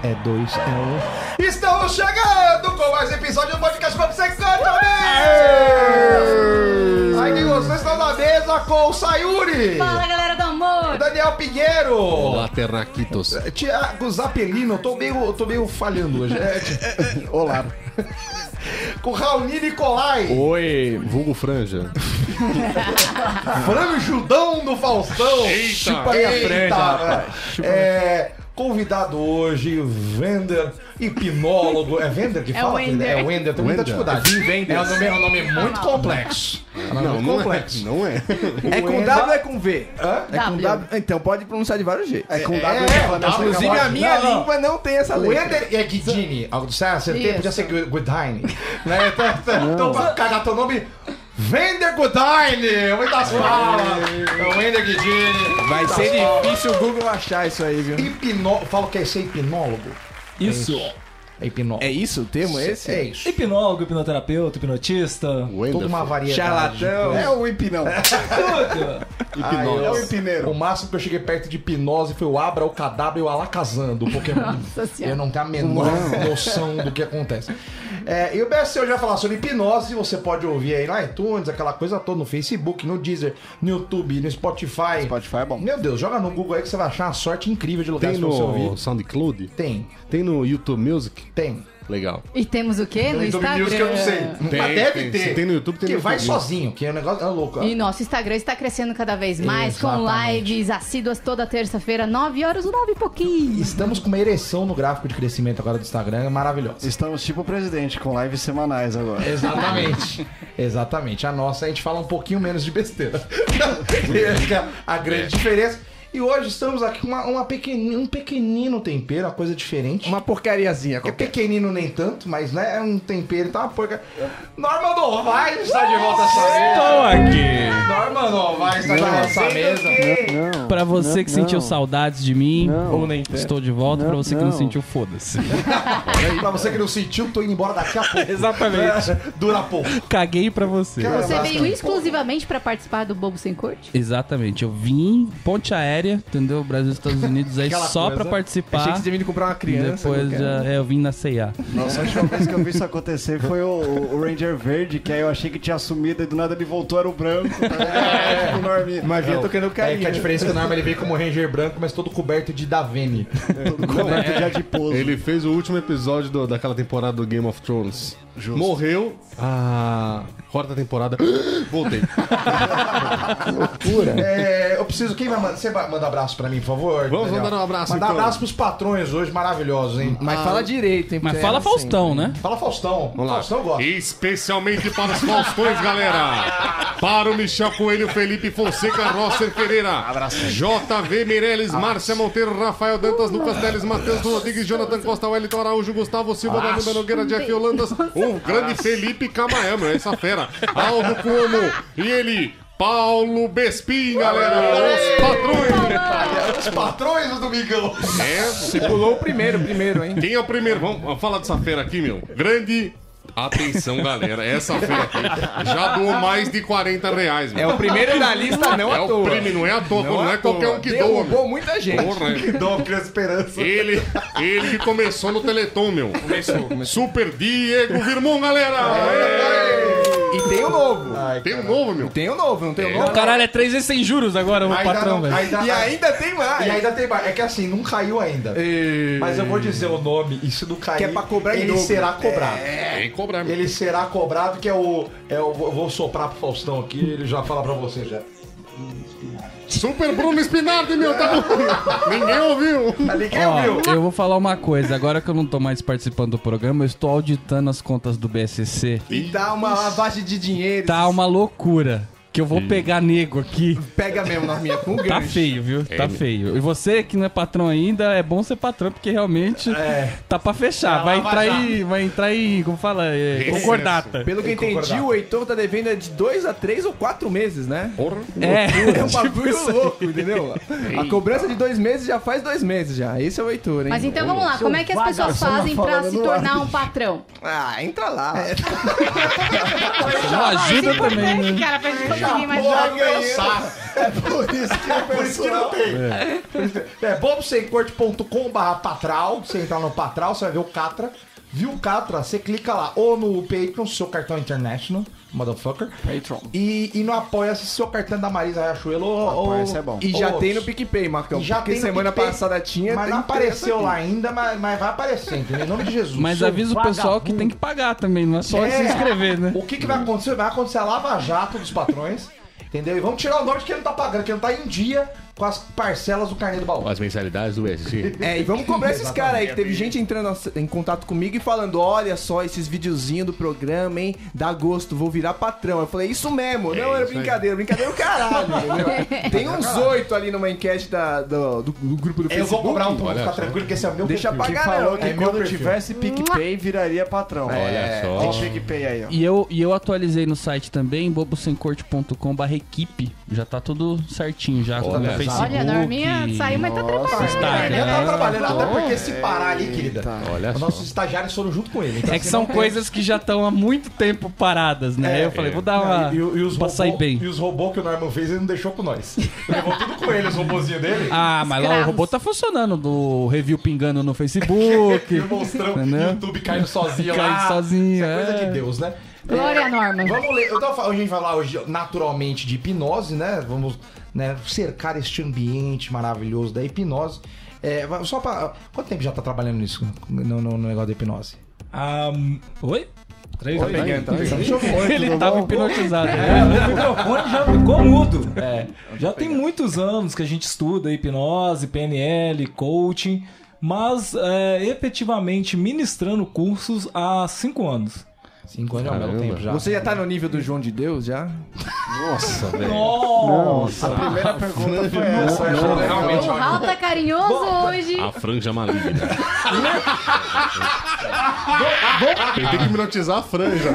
é 2, é 1. Estamos chegando com mais episódio do podcast Papo Sem Canto. Aqui vocês estão na mesa com o Sayuri. Fala, galera do amor. O Daniel Pinheiro. Olá, Terraquitos. Tiago Zapelino, eu tô meio falhando hoje. Olá. Com o Raoni Nicolai. Oi, vulgo Franja. Franjudão do Faustão. Eita. Aí a franja, rapaz. Convidado hoje, Wender, hipnólogo. É Wender que fala? Wender. É Wender, tenho muita Wender. dificuldade. É um nome muito complexo. Não é. É com W ou é com V? Hã? É com W. W. Então pode pronunciar de vários jeitos. É com W. W. Inclusive a minha Não. língua não tem essa O letra. Wender é Guidini. Acertei, Isso. podia ser Goodine. Né? Então, pra cagar teu nome, Wender Goodine. Muitas palmas. É o Wender Guidini. Vai ser difícil o Google achar isso aí, viu? Fala que é ser hipnólogo. Isso. É hipnólogo. É isso o termo esse? É isso. Hipnólogo, hipnoterapeuta, hipnotista. Toda uma variedade. Charlatão. É o hipnão. Hipnose. É o hipineiro. O máximo que eu cheguei perto de hipnose foi o Abra, o Cadabra e o Alakazam do Pokémon. Nossa Senhora. Eu não tenho a menor noção do que acontece. E o BSC hoje vai falar sobre hipnose. Você pode ouvir aí no iTunes, aquela coisa toda, no Facebook, no Deezer, no YouTube, no Spotify. Spotify é bom. Meu Deus, joga no Google aí que você vai achar uma sorte incrível de lugares Tem pra você ouvir. no SoundCloud? Tem, Tem no YouTube Music? tem. Legal. E temos o quê? No YouTube Instagram. Music eu não sei. Tem, Mas deve tem. ter. Se tem no YouTube, tem que no vai YouTube. sozinho, que é um negócio louco. E nosso Instagram está crescendo cada vez mais, com Exatamente. lives assíduas toda terça-feira, 9 horas, 9 e pouquinho. Estamos com uma ereção no gráfico de crescimento agora do Instagram, é maravilhosa. Estamos tipo o presidente, com lives semanais agora. Exatamente. Exatamente. A nossa, a gente fala um pouquinho menos de besteira. Essa é a grande diferença. E hoje estamos aqui com um pequenino tempero, uma coisa diferente. Uma porcariazinha. É pequenino nem tanto, mas né, é um tempero, tá uma porca. Norma Novaes está de volta a essa mesa. Estou aqui. Norma Novaes está de volta a essa mesa. Não. Pra você que sentiu não. saudades de mim, Ou nem tanto. estou de volta. Pra você que não não. sentiu, foda-se. Pra você que não sentiu, tô indo embora daqui a pouco. Exatamente. Dura pouco. Caguei pra você. Você veio exclusivamente pra participar do Bobo Sem Corte? Exatamente. Eu vim ponte aérea, entendeu? Brasil e Estados Unidos aí Aquela só coisa. pra participar. Achei que você tinha vindo comprar uma criança. Depois qualquer. eu vim na C&A. Nossa, a última vez que eu vi isso acontecer foi o Ranger Verde, que aí eu achei que tinha sumido e do nada ele voltou, era o branco. Tipo, Norminha. Imagina tocando É carinho. que a diferença é que o Norma ele veio como Ranger branco, mas todo coberto de Davene. Todo coberto de adiposo. Ele fez o último episódio daquela temporada do Game of Thrones. Morreu. Quarta temporada. Voltei. Eu preciso. Quem vai mandar? Você vai mandar abraço pra mim, por favor? Vamos Daniel? mandar um abraço, Mandar então. abraço pros patrões hoje, maravilhosos, hein? Mas fala direito, hein? Mas porque fala é Faustão, assim, né? Fala Faustão. Vamos lá. Faustão gosta. Especialmente para os Faustões, galera. Para o Michel Coelho, Felipe Fonseca, Rosser Pereira, JV Meirelles, Márcia Monteiro, Rafael Dantas, Lucas Teles, Matheus Rodrigues, Jonathan Costa, Wellington Araújo, Gustavo Silva, Danilo Nogueira, Jeff Holandas, o grande Felipe Camael, meu, essa fera, Aldo Cuomo e ele, Paulo Bespin, galera, os patrões. Os patrões do Domingão. Você pulou o primeiro, hein? Quem é o primeiro? Vamos falar dessa fera aqui, meu. Grande. Atenção, galera. Essa fera aqui já doou mais de R$40, meu. É o primeiro da lista, não É à o toa. prêmio, não é à toa, não é qualquer um que doa, Derrubou meu. muita gente. Porra, é. Dom Criança Esperança. Ele que começou no Teleton, meu. Começou. Super Diego Virmão, galera. E tem o novo. Tem um novo, meu. Tem o novo, não tem o novo? Caralho, é 3 vezes sem juros agora, o patrão, velho. E ainda tem mais. E ainda tem mais. É que assim, não caiu ainda. Mas eu vou dizer o nome, e se não cair, Que é pra cobrar em ele dobro. será cobrado. Tem que cobrar, meu. Ele será cobrado, que eu vou soprar pro Faustão aqui, ele já fala pra você já. Super Bruno Spinardi, meu. Tá bom. Ninguém ouviu. Ninguém Ó, ouviu. eu vou falar uma coisa, agora que eu não tô mais participando do programa, eu estou auditando as contas do BSC. E dá uma lavagem de dinheiro. Tá uma loucura. Que eu vou pegar nego aqui. Pega mesmo, Norminha, com gancho. Tá feio, viu? Tá feio. E você que não é patrão ainda, é bom ser patrão, porque realmente tá pra fechar. Vai entrar aí, como fala? Concordata. Pelo que eu entendi, o Heitor tá devendo de 2 a 3 ou 4 meses, né? Porra. É um bagulho louco, entendeu? A cobrança de 2 meses já faz 2 meses já. Esse é o Heitor, hein? Mas então vamos lá, como é que as pessoas fazem pra se tornar um patrão? Ah, entra lá. Não ajuda também, né? Cara, pra gente começar. ninguém mais porra joga. ganhou saco. É por isso que o Por isso que não tem. É bobosemcorte.com/patral. Você entrar no Patral, você vai ver o Catra. Viu o Catra? Você clica lá. Ou no Patreon, seu cartão International, motherfucker. Patreon. E no Apoia-se, seu cartão da Marisa Riachuelo. Apoia-se é bom. E já ou- tem no PicPay, Marcão. E já porque tem no semana PicPay, passada tinha. Mas tem não apareceu aqui. lá ainda, mas vai aparecer, entendeu? Em nome de Jesus. Mas Seu avisa o pessoal vagabundo. que tem que pagar também, não é só se inscrever, né? O que vai acontecer? Vai acontecer a lava-jato dos patrões, entendeu? E vamos tirar o nome de quem não tá pagando, quem não tá em dia com as parcelas do carnê do baú. As mensalidades do SG. É, e vamos cobrar esses caras aí, que teve gente entrando em contato comigo e falando, olha só esses videozinhos do programa, hein, dá gosto, vou virar patrão. Eu falei, isso mesmo, não era isso aí. brincadeira o caralho, entendeu? Tem uns 8 ali numa enquete do grupo do Eu Facebook. vou cobrar um pouco, Olha fica só. tranquilo que esse é o meu Deixa perfil. Que pagar falou não, que é meu quando perfil. tivesse PicPay, viraria patrão. Olha só. Tem PicPay aí, ó. E eu atualizei no site também, bobosemcorte.com/equipe. Já tá tudo certinho, já. Tá no Olha, Facebook. Olha, a Norminha saiu, mas tá trabalhando. Instagram. Eu tava trabalhando, até Tá porque se parar ali, querida, Olha os só. nossos estagiários foram junto com ele. Então, É que assim, são não tem- coisas que já estão há muito tempo paradas, né? Eu falei, vou dar uma. E os pra sair robô- bem. E os robôs que o Norman fez, ele não deixou com nós. Levou tudo com ele, os robôzinhos dele. Ah, mas lá o Escravos. robô tá funcionando, do review pingando no Facebook. E mostrando o Entendeu? YouTube caindo sozinho Caindo lá. sozinho, Isso é coisa é. de Deus, né? Glória a Norma. Vamos ler. Então, a gente vai falar hoje naturalmente de hipnose, né? Vamos cercar este ambiente maravilhoso da hipnose. Só pra. Quanto tempo já tá trabalhando nisso, no negócio da hipnose? Oi? 3 Oi, vezes. Deixa eu ver. Ele tava hipnotizado. O microfone já ficou mudo. Já tem muitos anos que a gente estuda hipnose, PNL, coaching, mas efetivamente ministrando cursos há 5 anos. 5 anos é um belo Caramba. tempo já. Você já tá no nível do João de Deus, já? Nossa, velho. Nossa! A primeira pergunta foi essa. Realmente, O Raul tá carinhoso hoje. A franja maligna. Tem que hipnotizar a franja.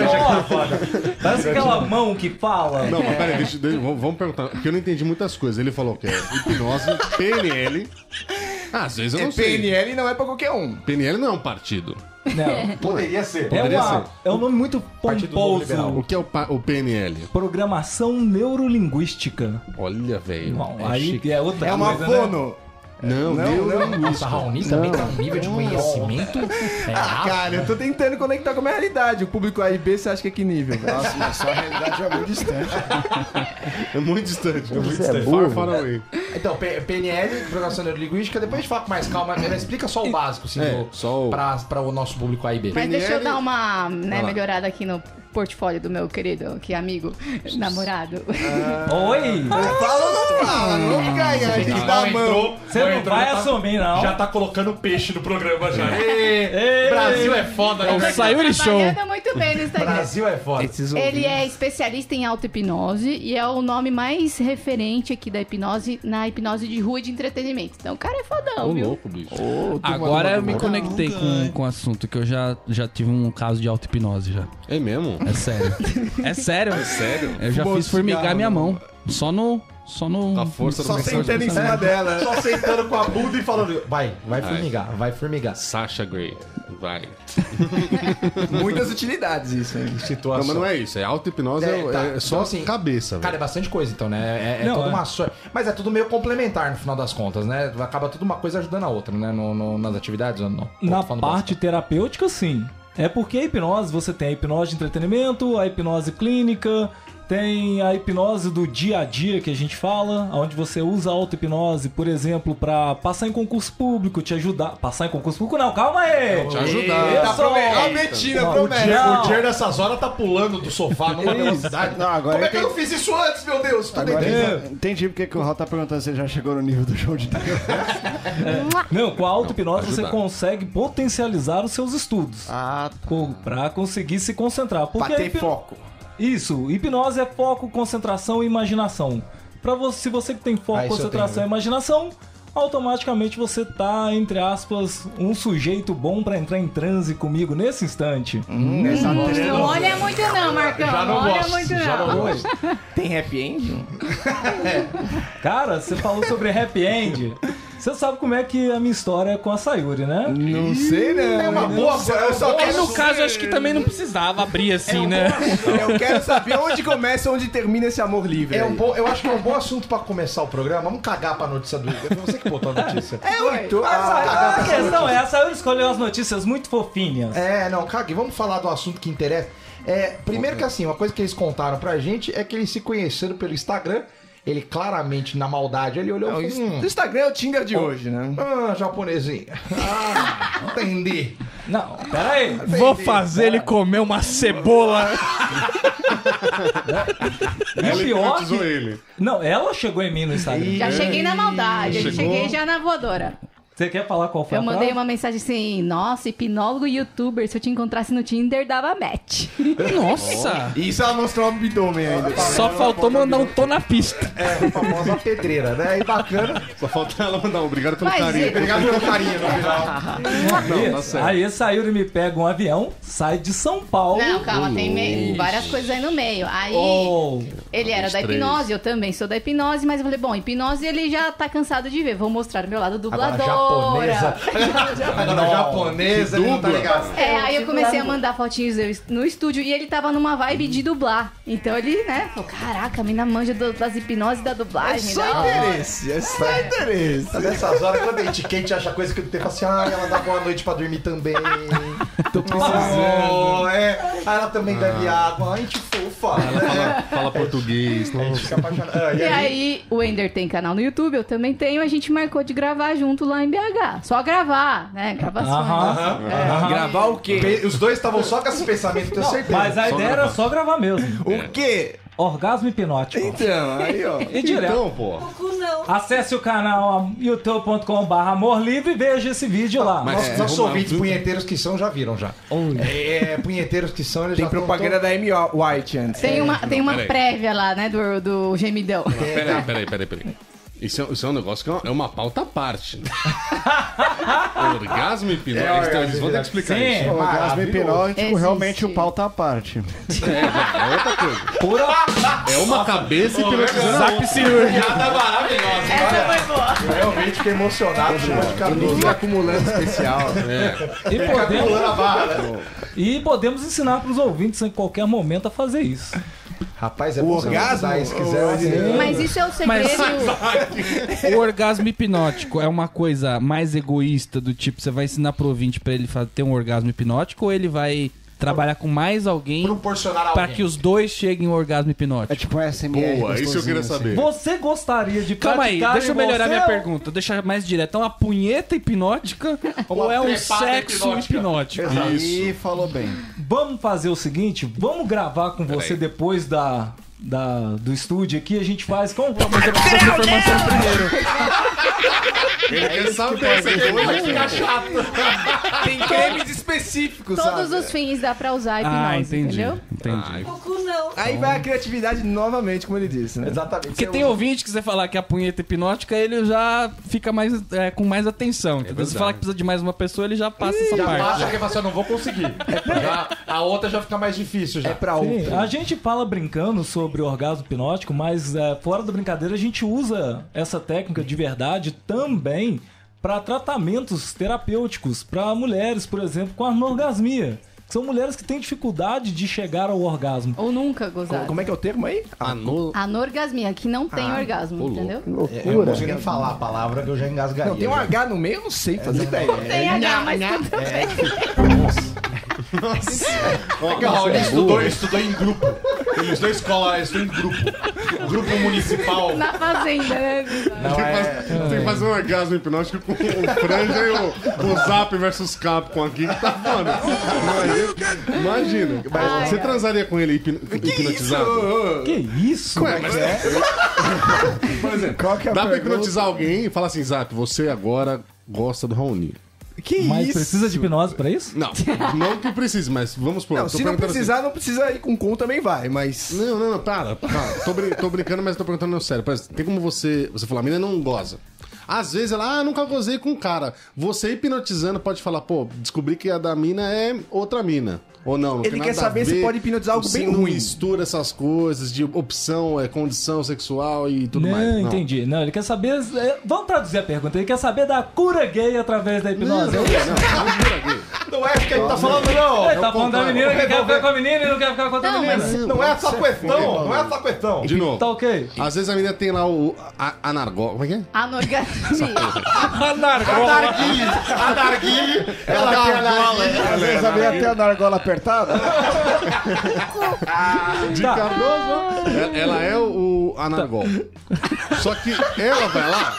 Parece aquela mão que fala. Não, mas peraí, vamos perguntar. Porque eu não entendi muitas coisas. Ele falou que é hipnose, PNL. Às vezes eu não sei. PNL não é pra qualquer um. PNL não é um partido. Não. Poderia ser. É um nome muito Partido Novo O pomposo. que é o PNL? Programação neurolinguística. Olha, velho. Bom, aí é outra É uma coisa, né? fono. Não, Nossa, Raoni também tá um nível de conhecimento. Cara, eu tô tentando conectar com a minha realidade. O público A e B, você acha que é que nível? Nossa, mas sua realidade é muito distante. É muito distante. É muito Você é distante. burro. Far away. Então, PNL, Programação Neurolinguística, depois a gente fala com mais calma, mas explica só o básico, assim, só o- pra o nosso público A e B. Mas deixa eu dar uma Vai lá. melhorada aqui no portfólio do meu querido, que é amigo, namorado. Oi! Fala ou não fala? Não vamos ganhar, a gente dá a mão. Você não vai assumir, não. Já tá colocando peixe no programa já. Brasil é foda, É o né? Sayuri Show. Trabalhando muito bem no Instagram. Brasil é foda. Ele é especialista em auto-hipnose e é o nome mais referente aqui da hipnose, na hipnose de rua e de entretenimento. Então o cara é fodão, Ô, viu? louco, bicho. Agora eu me conectei com o assunto, que eu já tive um caso de auto-hipnose já. É mesmo? É sério. É sério? É sério? Eu já Fumou fiz formigar cigarro, minha né? mão. Só no... A força do Só mensagem sentando em do cima dela. Só sentando com a bunda e falando, vai formigar, vai formigar. Sasha Grey. Vai. Muitas utilidades isso aí. Situação. Não, mas não é isso. É auto-hipnose, Tá. é só Então, assim, cabeça, Cara, é velho. bastante coisa, então, né? É Não, toda é. uma sorte. Mas é tudo meio complementar no final das contas, né? Acaba tudo uma coisa ajudando a outra, né? Nas atividades ou não? Na Tô falando parte terapêutica, sim. É porque a hipnose, você tem a hipnose de entretenimento, a hipnose clínica, tem a hipnose do dia a dia que a gente fala, onde você usa a auto-hipnose, por exemplo, pra passar em concurso público, te ajudar. Passar em concurso público não, calma aí! Te ajudar. Isso! Ó, Betina, Não, promete. Não. O Jer nessas horas tá pulando do sofá numa velocidade. Não, agora Como é que eu eu não fiz isso antes, meu Deus? Tô Agora entendendo. entendi porque que o Raul tá perguntando se ele já chegou no nível do João de Deus. Não, com a auto-hipnose você ajudar. consegue potencializar os seus estudos. Ah, Pra conseguir se concentrar. Porque Pra a ter hipno- foco. Isso, hipnose é foco, concentração e imaginação. Se você que tem foco, Ah, isso eu concentração tenho. e imaginação, automaticamente você tá, entre aspas, um sujeito bom pra entrar em transe comigo nesse instante. Não olha muito não, Marcão. Já não olha gosto, muito já não gosto. Tem happy end? Cara, você falou sobre happy end. Você sabe como é que é a minha história é com a Sayuri, né? Não sei, né? É uma boa. Eu só E quero no caso, eu acho que também não precisava abrir assim, né? Eu quero saber onde começa e onde termina esse amor livre. É aí. um bom, eu acho que é um bom assunto pra começar o programa. Vamos cagar pra notícia do. Foi você que botou a notícia. A questão é, a Sayuri escolheu as notícias muito fofinhas. Não, cague. Vamos falar do assunto que interessa. Primeiro que assim, uma coisa que eles contaram pra gente é que eles se conheceram pelo Instagram. Ele claramente, na maldade, ele olhou e falou... O Instagram é o Tinder de hoje, né? Japonesinho. Entendi. Não, pera aí. Vou fazer ele comer uma cebola. E o Ela pior hipnotizou que... ele. Não, ela chegou em mim no Instagram. Já cheguei na maldade, eu Chegou. cheguei já na voadora. Você quer falar qual foi Eu a mandei frase? uma mensagem assim, nossa, hipnólogo e youtuber, se eu te encontrasse no Tinder, dava match. Nossa. Isso ela mostrou o abdômen ainda. Só faltou mandar um tô na pista. A famosa pedreira, né? E bacana. Só falta ela mandar um obrigado pelo Mas carinho. Obrigado pelo carinho no final. Não, tá certo. Aí Sayuri me pega um avião, sai de São Paulo. Não, calma, tem várias coisas aí no meio. Aí, Oh, ele era da hipnose, eu também sou da hipnose, mas eu falei, bom, hipnose ele já tá cansado de ver, vou mostrar o meu lado Agora, dubladora. japonesa. Agora, japonesa, ele não tá ligado. Aí eu comecei a mandar fotinhos no estúdio e ele tava numa vibe de dublar. Então ele, né, falou, caraca, a mina manja das hipnoses e da É dublagem. só da hora. interesse, é só interesse. Nessas horas, quando a gente quente acha coisa que não tem, fala assim, ela dá boa noite pra dormir também. Tô precisando. Aí ela também bebe água. A gente fofa, né? Fala português. A gente fica apaixonado. E aí, o Ender tem canal no YouTube, eu também tenho, a gente marcou de gravar junto lá em BH. Só gravar, né? Gravações. Gravar o quê? Os dois estavam só com esse pensamento, tenho certeza. mas a ideia era só gravar mesmo. O quê? Orgasmo hipnótico. Então, aí, ó. E direto. Então, pô. Acesse o canal youtube.com/amorlivre e veja esse vídeo lá. Nossos ouvintes punheteiros que são já viram já. Punheteiros que são, eles Tem já propaganda da Amy White antes. Tem uma peraí. prévia lá, né, do gemidão. Peraí. Isso é um negócio que é uma pauta à parte. Orgasmo hipnótico. Eles vão ter que explicar Sim. isso. O orgasmo hipnótico, Existe. realmente o pau tá à parte. É outra coisa. Pura... É uma cabeça hipnotizando a outra. Piada maravilhosa. Essa foi boa. Realmente fiquei emocionado. Chama de Não cabeça. fica acumulando especial. E podemos ensinar pros ouvintes em qualquer momento a fazer isso. Rapaz, é O bom você orgasmo? usar, se quiser. Mas isso é o segredo. O orgasmo hipnótico é uma coisa mais egoísta, do tipo, você vai ensinar pro ouvinte pra ele ter um orgasmo hipnótico, ou ele vai trabalhar com mais alguém Proporcionar pra alguém. que os dois cheguem ao orgasmo É hipnótico? tipo um SMR. Boa, isso eu queria gostosinho, saber. Você gostaria de Calma aí, praticar deixa eu em melhorar você minha ou- pergunta, deixa mais direto. É uma punheta hipnótica ou é um trepada sexo hipnótico? assim. Aí falou bem. Vamos fazer o seguinte, vamos gravar com você depois do estúdio aqui, a gente faz como Mas eu preciso dessa informação primeiro. Ele quer saber se é Vai ficar chato. Tem cremes específicos, Todos sabe? os fins dá pra usar a hipnose, Ah, entendi. entendeu? Entendi. Aí vai a criatividade novamente, como ele disse, né? Exatamente. Porque tem ouvinte que você falar que a punheta hipnótica, ele já fica mais, com mais atenção. Entendeu? Se falar que precisa de mais uma pessoa, ele já passa essa Já parte. passa que você não vou conseguir. A outra já fica mais difícil já. É pra Sim, outra. a gente fala brincando sobre o orgasmo hipnótico, mas fora da brincadeira a gente usa essa técnica de verdade também para tratamentos terapêuticos para mulheres, por exemplo, com anorgasmia. São mulheres que têm dificuldade de chegar ao orgasmo. Ou nunca gozar. Como é que é o termo aí? Anorgasmia, que não tem orgasmo, entendeu? Eu não consigo nem falar a palavra que eu já engasgaria. Não, tem um H no meio, eu não sei fazer ideia. Tem H, mas tudo bem. É que o Raul estudou em grupo. Ele estudou escola, ele estudou em grupo. Grupo municipal. Na fazenda, né? Tem que fazer um orgasmo hipnótico com o Franja e o Zap versus Capcom aqui, que tá foda. Imagina. Você transaria com ele hipnotizado? Que isso? Ué, mas por exemplo, Qual que é a dá pra pergunta? hipnotizar alguém e falar assim, Zap, você agora gosta do Raoni. Que Mas isso? precisa de hipnose para isso? Não, não que precise, mas vamos por. Não, se não precisar, não precisa ir com cum também vai, mas... Não, para. Tô brincando, mas tô perguntando sério. Por exemplo, tem como você falar, a menina não goza. Às vezes ela, nunca gozei com um cara. Você hipnotizando pode falar, pô, descobri que a da mina é outra mina. Ou não? Não Ele tem quer nada a saber se ver, pode hipnotizar algo se bem não ruim. mistura essas coisas de opção, condição sexual e tudo Não, mais. entendi. Não, ele quer saber... Vamos traduzir a pergunta. Ele quer saber da cura gay através da hipnose. Não cura gay. Não é isso que a gente tá falando, não. Ele tá falando da menina que quer ficar com a menina e não quer ficar com outra Não, menina. mas- Não é essa a questão. Não é essa a questão. De novo. Tá ok? Às vezes a menina tem lá o anargol. Como é que é? Anorgasmia. A narguile. Ela tem a narguile. Às vezes a menina tem a nargola apertada. De Cardoso. Ela é o anargol. Só que ela vai lá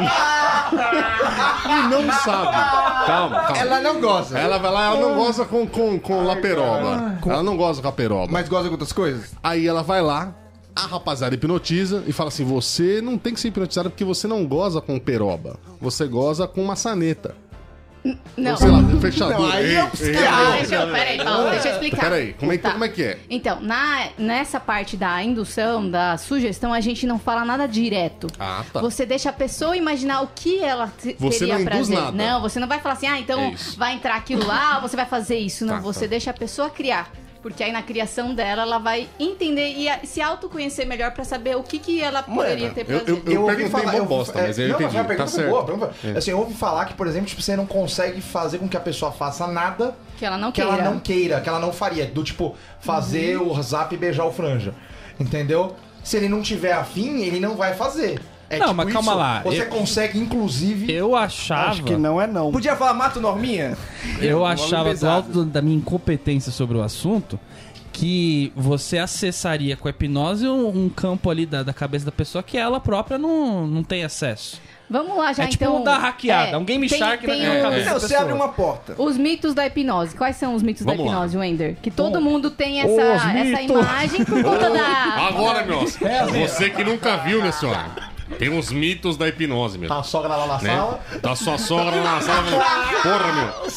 e não sabe. Calma. Ela não gosta. Ela vai lá, ela não goza com laperoba. Ela não goza com a peroba. Mas gosta de outras coisas? Aí ela vai lá, a rapaziada hipnotiza e fala assim: você não tem que ser hipnotizada porque você não goza com peroba. Você goza com maçaneta. Não. Ou sei lá, fechadura. Não, aí é Peraí, Paulo, deixa eu explicar. Peraí, como é que é? Então, nessa parte da indução, da sugestão, a gente não fala nada direto. Ah, tá. Você deixa a pessoa imaginar o que ela Você teria não induz prazer. nada. Não, você não vai falar assim, então É isso. vai entrar aquilo lá, ou você vai fazer isso. Não, Tá, você tá. deixa a pessoa criar. Porque aí na criação dela, ela vai entender e se autoconhecer melhor pra saber o que ela poderia ter prazer. Eu perguntei uma bosta, mas eu entendi. A Tá pergunta foi certo. boa. Assim, eu ouvi falar que, por exemplo, tipo, você não consegue fazer com que a pessoa faça nada Que ela não que queira. ela não queira, que ela não faria. Do tipo, fazer o zap e beijar o franja. Entendeu? Se ele não tiver afim, ele não vai fazer. É Não, tipo mas calma isso. lá. Você consegue, inclusive... Eu achava... Acho que não é não. Podia falar mato Norminha? Eu Nome achava, do pesado. alto da minha incompetência sobre o assunto, que você acessaria com a hipnose um campo ali da cabeça da pessoa que ela própria não tem acesso. Vamos lá já, É tipo então. dar hackeada, um Game Shark na tem cabeça. Não, você abre uma porta. Os mitos da hipnose. Quais são os mitos Vamos da lá. hipnose, Wender? Que todo mundo tem essa imagem por conta da... Agora, meu, você que nunca viu, minha senhora. Tem uns mitos da hipnose, meu. Tá a sogra lá na Né? sala. Tá sua sogra lá na sala. Porra,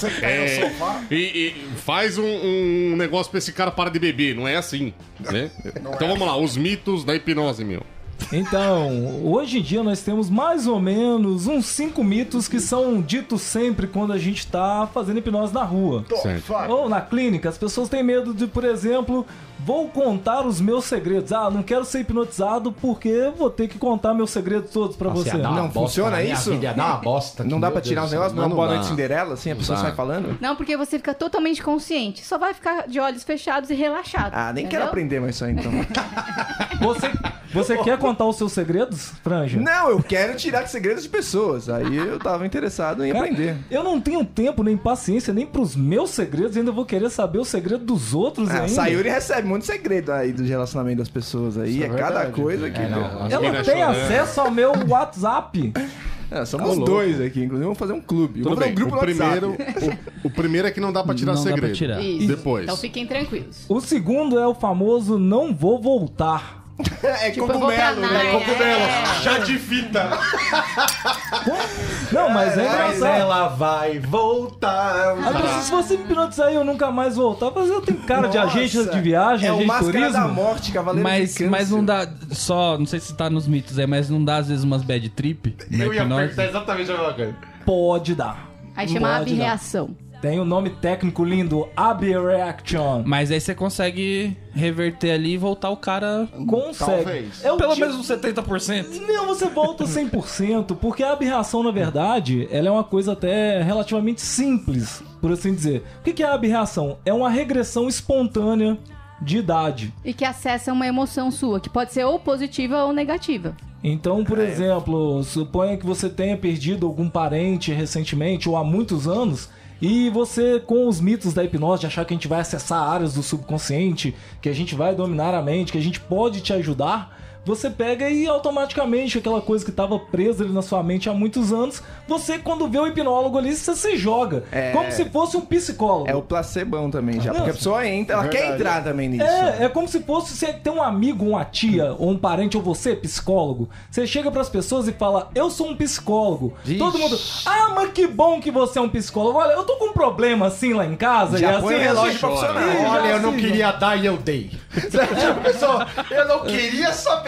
meu. E faz um negócio pra esse cara parar de beber. Não é assim, né? Então vamos lá, os mitos da hipnose, meu. Então, hoje em dia nós temos mais ou menos uns 5 mitos que são ditos sempre quando a gente tá fazendo hipnose na rua. Certo. Ou na clínica, as pessoas têm medo de, por exemplo, vou contar os meus segredos. Ah, não quero ser hipnotizado porque vou ter que contar meus segredos todos pra você. Não funciona isso? Ia dar uma bosta. Não dá pra tirar os negócios? Não, Não boa dá. noite Cinderela, assim, a pessoa dá. sai falando? Não, porque você fica totalmente consciente. Só vai ficar de olhos fechados e relaxado. Ah, nem entendeu? quero aprender mais isso aí, então. Você quer contar os seus segredos, Franja? Não, eu quero tirar segredos de pessoas. Aí eu tava interessado em Cara, aprender. eu não tenho tempo, nem paciência, nem pros meus segredos. Ainda vou querer saber o segredo dos outros Ah, ainda. Sayuri recebe muito segredo aí do relacionamento das pessoas aí. É cada coisa que... Ela Minas tem chorando. acesso ao meu WhatsApp. É, somos dois aqui, inclusive vamos fazer um clube. Tudo Vamos fazer bem. um grupo O no primeiro, WhatsApp. o primeiro é que não dá pra tirar Não dá pra segredo. tirar. Isso. Depois. Então fiquem tranquilos. O segundo é o famoso não vou voltar. É Tipo, eu vou pra cogumelo, né? Nárnia. Cogumelo. Chá de fita. Não, mas é Mas engraçado. ela vai voltar. Agora, se você me hipnotizar e eu nunca mais voltar, mas eu tenho cara de Nossa, agente de viagem, É o agente de Máscara da turismo. Morte, Cavaleiro de Câncer. Mas não dá só, não sei se tá nos mitos aí, mas não dá às vezes umas bad trip na Eu ia hipnose. perguntar exatamente a mesma coisa. Pode dar. Aí chama Pode dar. abreação. Tem um nome técnico lindo, Abreaction. Mas aí você consegue reverter ali e voltar o cara Consegue. Talvez. É o pelo tipo- menos uns 70%. Não, você volta 100%, porque a aberração, na verdade, ela é uma coisa até relativamente simples, por assim dizer. O que é a aberração? É uma regressão espontânea de idade. E que acessa uma emoção sua, que pode ser ou positiva ou negativa. Então, por exemplo, suponha que você tenha perdido algum parente recentemente ou há muitos anos, e você, com os mitos da hipnose, de achar que a gente vai acessar áreas do subconsciente, que a gente vai dominar a mente, que a gente pode te ajudar, você pega e automaticamente aquela coisa que estava presa ali na sua mente há muitos anos, você, quando vê o hipnólogo ali, você se joga. É. Como se fosse um psicólogo. É o placebão também já, Não, porque a pessoa entra, ela quer entrar também nisso. É como se fosse você ter um amigo, uma tia, ou um parente, ou você, psicólogo. Você chega pras pessoas e fala, eu sou um psicólogo. Vixe. Todo mundo, ah, mas que bom que você é um psicólogo. Olha, eu tô com um problema assim lá em casa. Já e põe assim, o relógio assim, pra funcionar. e já Olha, eu não assim, queria dar e eu dei. Pessoal, eu não queria saber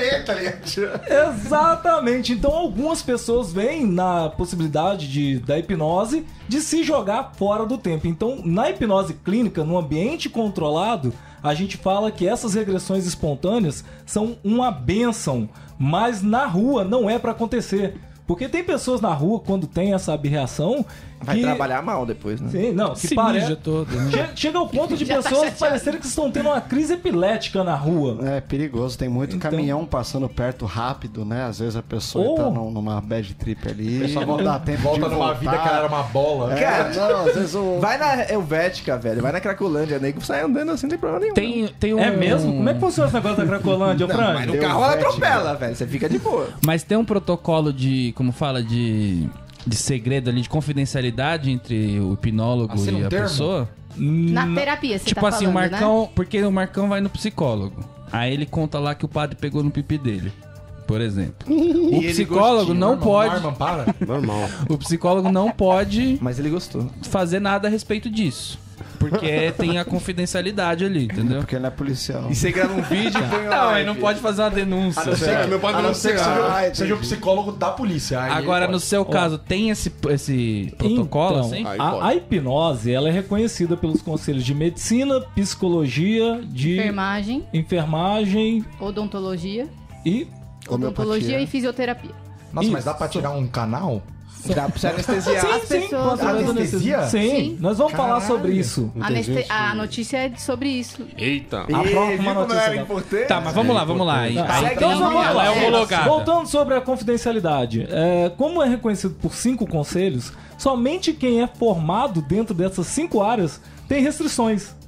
morrer, tá ligado? Exatamente. Então algumas pessoas veem na possibilidade da hipnose de se jogar fora do tempo. Então, na hipnose clínica, no ambiente controlado, a gente fala que essas regressões espontâneas são uma bênção, mas na rua não é pra acontecer. Porque tem pessoas na rua, quando tem essa abreação... Vai trabalhar mal depois, né? Sim, não, que Se parece... mija todo, né? Chega ao ponto de pessoas parecerem que estão tendo uma crise epilética na rua. É perigoso, tem muito caminhão passando perto rápido, né? Às vezes a pessoa tá numa bad trip ali, não dá tempo Volta de numa voltar. vida que ela era uma bola. Cara, Não, às vezes o... vai na Helvética, velho. Vai na Cracolândia, nego sai andando assim, não tem problema nenhum. Tem um... É mesmo? Como é que funciona esse negócio da Cracolândia, Não, Fran? mas no Deu carro ela Helvética. atropela, velho. Você fica de boa. Mas tem um protocolo de, como fala, de segredo ali, de confidencialidade entre o hipnólogo Assina e um a termo? pessoa. Na terapia, você Tipo tá assim, falando, o Marcão... né? Porque o Marcão vai no psicólogo. Aí ele conta lá que o padre pegou no pipi dele, por exemplo. O ele psicólogo gostinho, não pode... Norman, para. Normal. O psicólogo não pode Mas ele gostou. fazer nada a respeito disso. Porque tem a confidencialidade ali, entendeu? Porque ele não é policial. E você grava um vídeo e põe Não, lá. aí não pode fazer uma denúncia. A não ser que, meu pai a não ser que denunciar. seja o psicólogo da polícia. Aí Agora, ele no seu caso, tem esse protocolo, Então, assim? Aí a pode. hipnose ela é reconhecida pelos conselhos de medicina, psicologia, de enfermagem Odontologia. e Odontologia e fisioterapia. Nossa, mas Isso. dá pra tirar um canal? Dá pra você anestesiar. As pessoas- pode haver Anestesia? Sim, Sim. nós vamos falar Caralho. sobre isso. A notícia é sobre isso. Eita. A próxima Viu como notícia era da- importante? Tá, mas vamos lá, vamos lá. Aí Segue tem então, vamos lá. ela é homologada. Voltando sobre a confidencialidade, como é reconhecido por 5 conselhos, somente quem é formado dentro dessas 5 áreas tem restrições.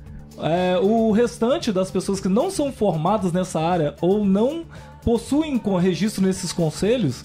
O restante das pessoas que não são formadas nessa área ou não possuem registro nesses conselhos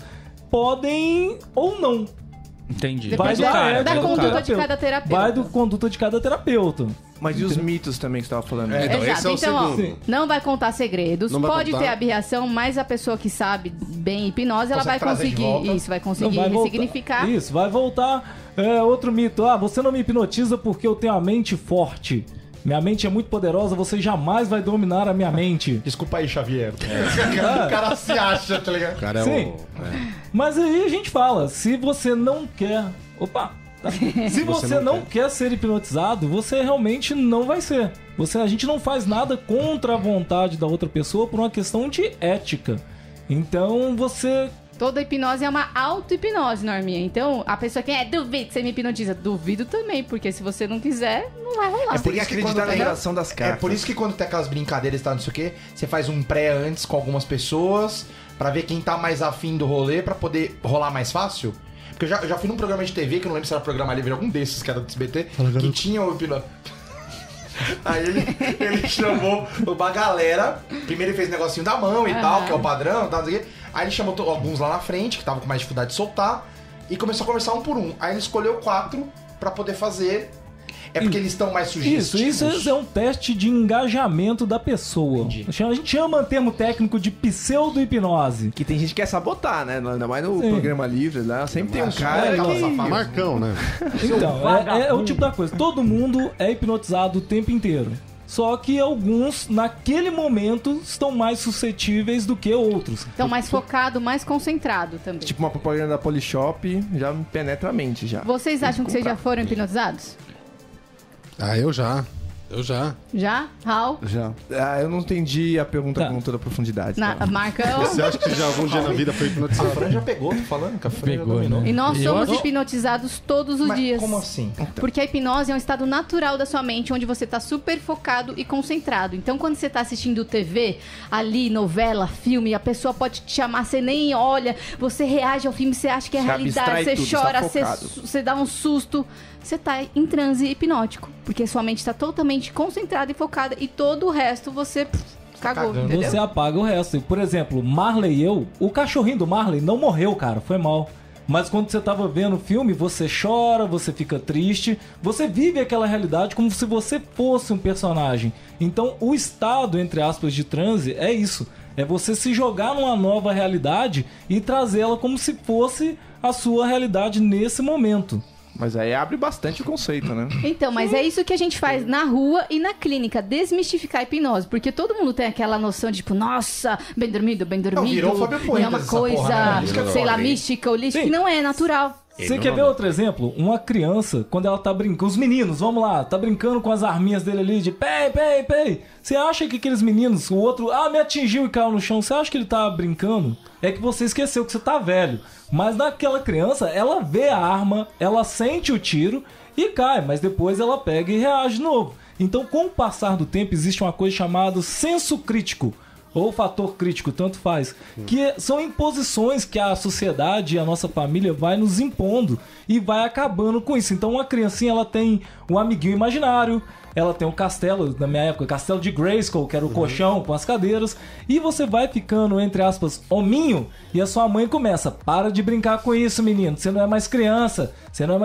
podem ou não. Entendi. Depende Vai da ética do conduta cara. de cada terapeuta. Vai do conduta de cada terapeuta. Mas e os mitos também que você tava falando? Então, esse é o Então, ó, segundo. não vai contar segredos, Não vai pode contar. ter aberração, mas a pessoa que sabe bem hipnose, ela vai Consegue trazer de conseguir volta. isso, vai Não, conseguir vai voltar. ressignificar. Isso, vai voltar. Outro mito. Você não me hipnotiza porque eu tenho a mente forte. Minha mente é muito poderosa, você jamais vai dominar a minha mente. Desculpa aí, Xavier. O cara se acha, tá ligado? O cara é Sim. Mas aí a gente fala, se você não quer... Opa! Tá. Se você não quer ser hipnotizado, você realmente não vai ser. A gente não faz nada contra a vontade da outra pessoa por uma questão de ética. Então você... Toda hipnose é uma auto-hipnose, Norminha. Então, a pessoa que duvido que você me hipnotiza. Duvido também, porque se você não quiser, não vai rolar. Tem que acreditar na geração das É cartas. por isso que quando tem aquelas brincadeiras e tal, não sei o quê, você faz um pré antes com algumas pessoas pra ver quem tá mais afim do rolê pra poder rolar mais fácil. Porque eu já fui num programa de TV, que eu não lembro se era programa livre, algum desses que era do SBT, que tinha o hipnose. Aí ele chamou uma galera. Primeiro ele fez o negocinho da mão e tal, que é o padrão, tal, não sei o quê. Aí ele chamou alguns lá na frente, que estavam com mais dificuldade de soltar, e começou a conversar um por um. Aí ele escolheu 4 pra poder fazer. É porque eles estão mais sugestivos. Isso é um teste de engajamento da pessoa. Entendi. A gente chama o termo técnico de pseudo-hipnose. Que tem gente que quer sabotar, né? Ainda mais no Sim. programa livre lá. Sempre tem um Mas cara só que... aquela safada. Marcão, né? Então, é o tipo da coisa. Todo mundo é hipnotizado o tempo inteiro. Só que alguns, naquele momento, estão mais suscetíveis do que outros. Então, mais focado, mais concentrado também. Tipo uma propaganda da Polishop, já me penetra a mente já. Vocês acham que vocês já foram hipnotizados? Ah, eu já. Já? Raul? Já. Eu não entendi a pergunta Tá. com toda a profundidade. tá? Marcão? Você acha que já algum dia na vida foi A hipnotizado? Fran já pegou, tô falando, que a Fran já Pegou, dominou. né? E nós Eu somos acho- hipnotizados todos os Mas dias. como assim? Porque a hipnose é um estado natural da sua mente, onde você tá super focado e concentrado. Então, quando você tá assistindo TV, ali, novela, filme, a pessoa pode te chamar, você nem olha, você reage ao filme, você acha que é Você realidade, abstrai você tudo, você chora, tá você, focado. você dá um susto. Você tá em transe hipnótico. Porque sua mente tá totalmente concentrada e focada, e todo o resto você cagou, cagando. entendeu? Você apaga o resto. Por exemplo, Marley e eu, o cachorrinho do Marley não morreu, cara, foi mal. Mas quando você tava vendo o filme, você chora, você fica triste, você vive aquela realidade como se você fosse um personagem. Então, o estado, entre aspas, de transe é isso. É você se jogar numa nova realidade e trazê-la como se fosse a sua realidade nesse momento. Mas aí abre bastante o conceito, né? Então, mas é isso que a gente faz na rua e na clínica, desmistificar a hipnose. Porque todo mundo tem aquela noção de, tipo, nossa, bem dormido. Virou Fábio Puentes é uma essa coisa, porra, né? Isso que é sei lá, foda, hein? mística, holística, que não é natural. Você quer ver outro exemplo? Uma criança, quando ela tá brincando, os meninos, vamos lá, tá brincando com as arminhas dele ali de pei. Você acha que aqueles meninos, o outro, me atingiu e caiu no chão, você acha que ele tá brincando? É que você esqueceu que você tá velho. Mas naquela criança, ela vê a arma, ela sente o tiro e cai, mas depois ela pega e reage de novo. Então, com o passar do tempo, existe uma coisa chamada senso crítico. Ou fator crítico, tanto faz. Que são imposições que a sociedade e a nossa família vai nos impondo e vai acabando com isso. Então uma criancinha, ela tem um amiguinho imaginário, ela tem um castelo, na minha época, castelo de Grayskull, que era o colchão com as cadeiras, e você vai ficando, entre aspas, hominho, e a sua mãe começa, para de brincar com isso, menino, você não é mais criança,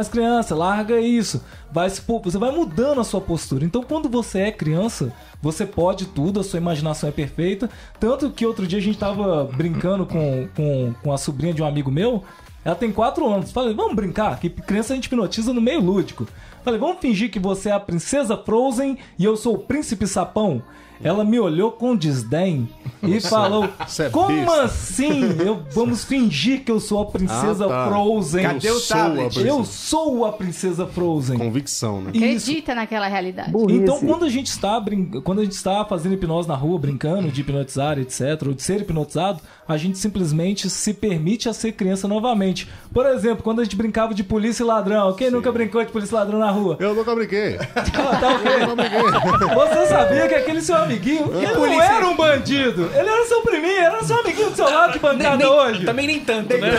larga isso. Você vai mudando a sua postura. Então quando você é criança, você pode tudo, a sua imaginação é perfeita. Tanto que outro dia a gente tava brincando com a sobrinha de um amigo meu. Ela tem 4 anos. Falei, vamos brincar? Que criança a gente hipnotiza no meio lúdico. Falei, vamos fingir que você é a princesa Frozen e eu sou o príncipe Sapão. Ela me olhou com desdém e falou, como assim? Vamos fingir que eu sou a princesa Frozen. Cadê o tablet? Eu sou a princesa Frozen. Convicção, né? Acredita naquela realidade. Então, quando a gente está fazendo hipnose na rua, brincando de hipnotizar, etc., ou de ser hipnotizado, a gente simplesmente se permite a ser criança novamente. Por exemplo, quando a gente brincava de polícia e ladrão. Quem nunca brincou de polícia e ladrão na rua? Eu nunca brinquei. Tá ok. Você sabia que aquele seu amiguinho, ele não era um bandido. Ele era seu priminho, era seu amiguinho do seu lado de bancada hoje. Também nem tanto, né?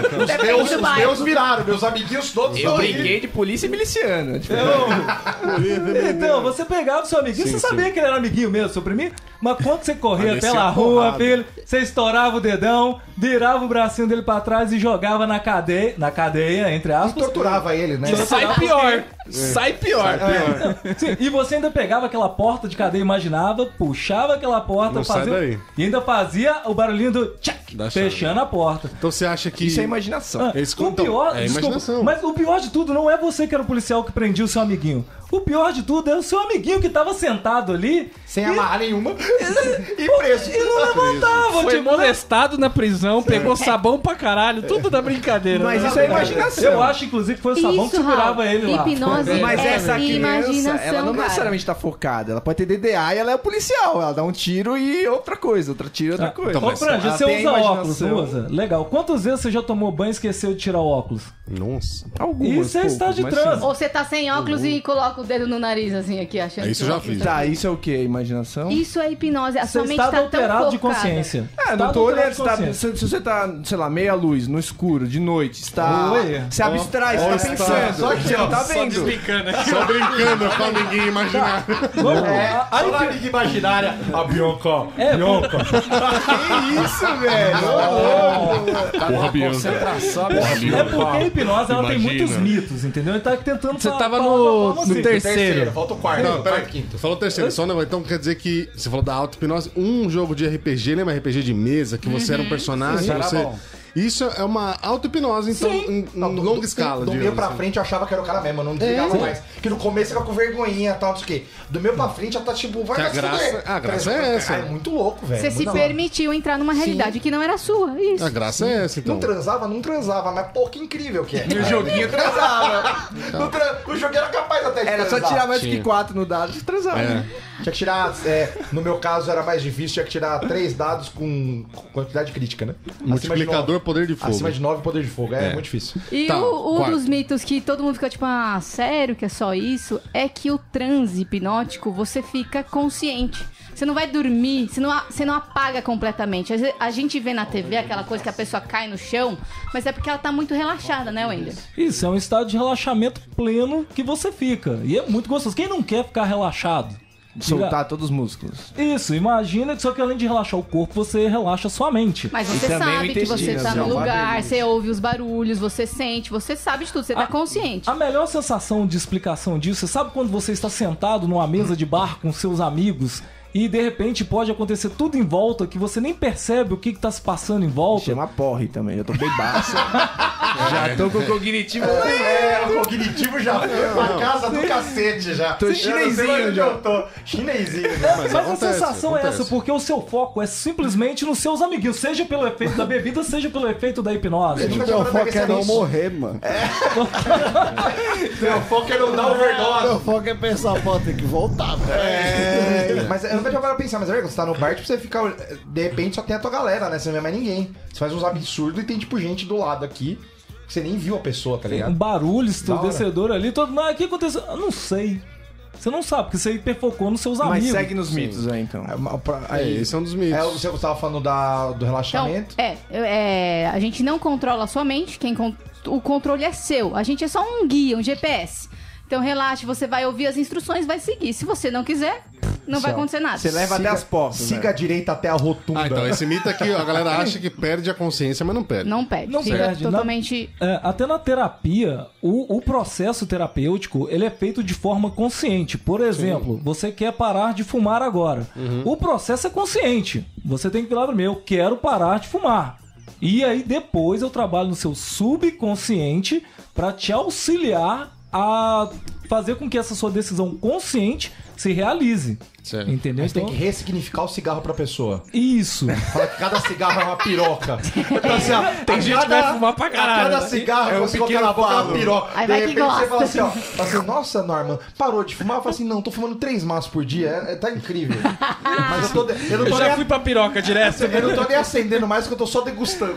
Os meus viraram, meus amiguinhos todos. Eu brinquei de polícia e miliciano. Então, você pegava o seu amiguinho, você sabia que ele era amiguinho mesmo, seu priminho? Mas quando você corria pela rua, filho, você estourava o dedão, virava o bracinho dele pra trás e jogava na cadeia, entre aspas. E torturava ele, né? Sai pior. Sai pior. Sim, e você ainda pegava aquela porta de cadeia, imaginava, puxava aquela porta, Não sai daí. e ainda fazia o barulhinho do tchac, fechando a porta. Então você acha que... Isso é imaginação. Eles O contam... pior, É desculpa, imaginação. mas o pior de tudo não é você que era o policial que prendia o seu amiguinho. O pior de tudo é o seu amiguinho que tava sentado ali Sem amarrar nenhuma. E preso. e não levantava. Foi tipo, molestado na prisão, pegou sabão pra caralho, tudo da brincadeira. Mas né? isso é imaginação. Eu acho, inclusive, que foi o sabão que segurava ele lá. Hipnose Mas essa criança, imaginação, ela não cara. necessariamente tá focada. Ela pode ter DDA e ela é o policial. Ela dá um tiro e outra coisa. Outra tiro e outra coisa. Ô, Franja, Ela você tem a usa óculos, imaginação. não usa? Legal. Quantas vezes você já tomou banho e esqueceu de tirar o óculos? Nossa. Algumas, Isso é estado de mas trânsito. Ou você tá sem óculos e coloca o dedo no nariz, assim, aqui, achando Isso que já o óculos fiz. tá- Tá, isso é o que? Imaginação? Isso é hipnose. A Você sua mente está tá tão alterado de focada. consciência. Ah, não Estado tô olhando. alterado de consciência. Se você tá, sei lá, meia luz, no escuro, de noite, está. Oi. Se abstrai, você tá pensando. Só que, você não tá Só vendo. desbrincando. Só brincando com a ninguém imaginar. Só na amiga imaginária. A Bianca. É, Que isso, velho? Porra, Bianca. Concentração é porque a hipnose ela tem Imagina. muitos mitos, entendeu? Ele tá tentando Você falar tava pra no você. terceiro. Falta o quarto. Não, peraí. Quarto, quinto. Você falou terceiro, só não. Então quer dizer que você falou da auto-hipnose, um jogo de RPG, lembra RPG de mesa, que você era um personagem, Isso era você... bom. Isso é uma auto-hipnose, então, em longa escala, Do meio digamos pra assim. frente eu achava que era o cara mesmo, eu não desligava mais. Porque no começo eu ficava com vergonhinha e tal, não sei o quê. Do meio pra frente já tá tipo, vai Que a se graça- fuder. a graça Cara, é essa. É muito louco, velho. Você se muito da hora. permitiu entrar numa realidade que não era sua. Isso. A graça é essa, então. Não transava, mas pô, que incrível que é. No joguinho transava. O jogo era capaz até de Era só transar. tirar mais que 4 no dado e transar. né? Tinha que tirar, no meu caso era mais difícil, tinha que tirar 3 dados com quantidade crítica, né? Multiplicador, poder de fogo. Acima de 9, poder de fogo. É muito difícil. E Tá, um quarto. dos mitos que todo mundo fica tipo, sério que é só isso? É que o transe hipnótico, você fica consciente. Você não vai dormir, você não apaga completamente. Às vezes, a gente vê na TV aquela coisa que a pessoa cai no chão, mas é porque ela tá muito relaxada, né, Wender? Isso, é um estado de relaxamento pleno que você fica. E é muito gostoso. Quem não quer ficar relaxado? Soltar todos os músculos. Isso, imagina que só que além de relaxar o corpo, você relaxa a sua mente. Mas você também o sabe que você intestino, tá assim, no é uma lugar, delícia. você ouve os barulhos, você sente, você sabe de tudo, você tá consciente. A melhor sensação de explicação disso, você sabe quando você está sentado numa mesa de bar com seus amigos e de repente pode acontecer tudo em volta que você nem percebe o que tá se passando em volta. Chama porre também, eu tô bem baixo. Já tô com o cognitivo. O cognitivo já foi pra casa do cacete já. Tô chinesinho já. Eu tô chinesinho. Mas a sensação é essa, porque o seu foco é simplesmente nos seus amiguinhos, seja pelo efeito da bebida, seja pelo efeito da hipnose. Meu foco é não morrer, mano. Meu foco é não dar overdose. Meu foco é pensar, pô, tem que voltar, velho. Mas eu nunca tinha parado pra pensar, mas é verdade, quando você tá no bar, tipo, você fica. De repente só tem a tua galera, né? Você não vê mais ninguém. Você faz uns absurdos e tem, tipo, gente do lado aqui. Que você nem viu a pessoa, tá Um ligado? barulho ensurdecedor ali, todo. Mas o que aconteceu? Eu não sei. Você não sabe, porque você hiperfocou nos seus Mas amigos. segue nos mitos aí, então. Esse é um dos mitos. Você estava falando do Então, relaxamento. a gente não controla a sua mente, o controle é seu. A gente é só um guia, um GPS. Então relaxe, você vai ouvir as instruções, vai seguir. Se você não quiser, não vai acontecer nada. Você leva até as portas. Siga a direita até a rotunda. Então, esse mito aqui, a galera acha que perde a consciência, mas não perde. Não perde. Não Fica perde. totalmente... Até na terapia, o processo terapêutico, ele é feito de forma consciente. Por exemplo, você quer parar de fumar agora. O processo é consciente. Você tem que falar primeiro, eu quero parar de fumar. E aí depois eu trabalho no seu subconsciente para te auxiliar a fazer com que essa sua decisão consciente se realize. Certo. Entendeu? Mas tem que ressignificar o cigarro pra pessoa. Isso. Fala que cada cigarro é uma piroca. Então, assim, ó, Tem gente que vai fumar pra caralho. cada cigarro você coloca na boca uma piroca. Aí De vai que repente você gosta. fala assim, ó. Fala assim, nossa, Norman, parou de fumar? Eu falo assim, não, tô fumando 3 maços por dia. Tá incrível. Mas eu não Eu tô já nem fui pra piroca direto. eu não tô nem acendendo mais, porque eu tô só degustando.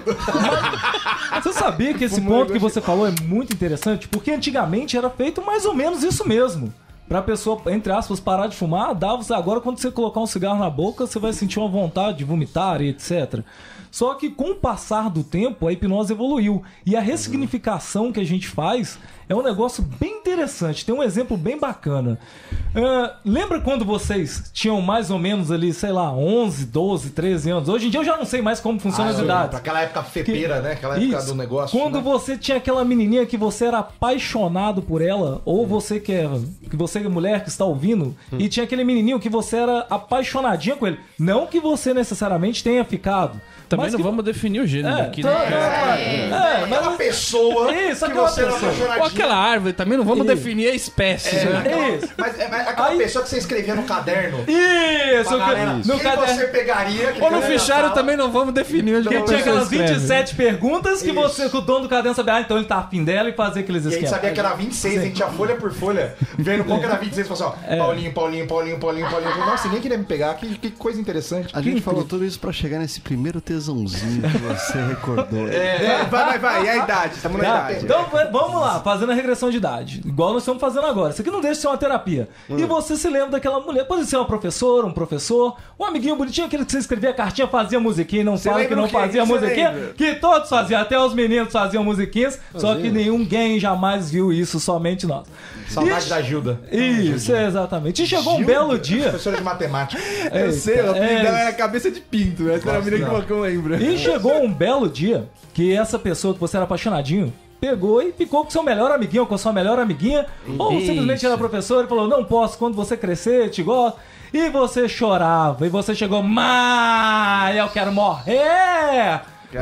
Você sabia que esse ponto que você falou é muito interessante? Porque antigamente era feito mais ou menos isso mesmo. Pra pessoa, entre aspas, parar de fumar, agora quando você colocar um cigarro na boca, você vai sentir uma vontade de vomitar e etc. Só que com o passar do tempo, a hipnose evoluiu. E a ressignificação que a gente faz é um negócio bem interessante. Tem um exemplo bem bacana. Lembra quando vocês tinham mais ou menos ali, sei lá, 11, 12, 13 anos? Hoje em dia eu já não sei mais como funcionam as idades. Pra aquela época fepeira, né? Aquela época Isso. do negócio. Quando né? você tinha aquela menininha que você era apaixonado por ela, ou você que você é mulher que está ouvindo, e tinha aquele menininho que você era apaixonadinha com ele. Não que você necessariamente tenha ficado. Também mas não que... vamos definir o gênero aqui, né? mas Aquela pessoa Isso, que aquela você era pessoa. apaixonadinha. Ou aquela árvore, também não vamos definir a espécie, né? Isso. Mas aquela Aí- pessoa que você escrevia no caderno. Isso, Pra galera, no quem caderno. você pegaria? Ou no fichário também não vamos definir onde Que você tinha aquelas escreve. 27 perguntas que Isso. que o dono do caderno sabia, então ele tá afim dela e fazer aqueles E a gente esquemas. sabia que era 26, a gente ia folha por folha, vendo qual que era 26, e falou assim, ó, Paulinho. Nossa, ninguém queria me pegar, que coisa interessante. A gente falou tudo isso pra chegar nesse primeiro tesãozinho que você recordou. Vai. E a idade? Estamos na Tá, idade. então vamos lá, fazendo a regressão de idade. Igual nós estamos fazendo agora. Isso aqui não deixa de ser uma terapia. E você se lembra daquela mulher. Pode ser uma professora, um professor, um amiguinho bonitinho, aquele que você escrevia cartinha, fazia musiquinha e não fala que lembra não o quê? fazia Que você musiquinha. lembra? Que todos faziam, até os meninos faziam musiquinhas. Só que ninguém jamais viu isso, somente nós. Saudade da Gilda. Isso, exatamente. E chegou um belo dia. Professora de matemática. Eu sei, o apelido é. dela era cabeça de pinto. Essa era a menina que o Falcão lembra. E chegou um belo dia que essa pessoa que você era apaixonadinho pegou e ficou com seu melhor amiguinho ou com sua melhor amiguinha, ou simplesmente era professor e falou, não posso, quando você crescer, te gosto. E você chorava, e você chegou, mãe, eu quero morrer!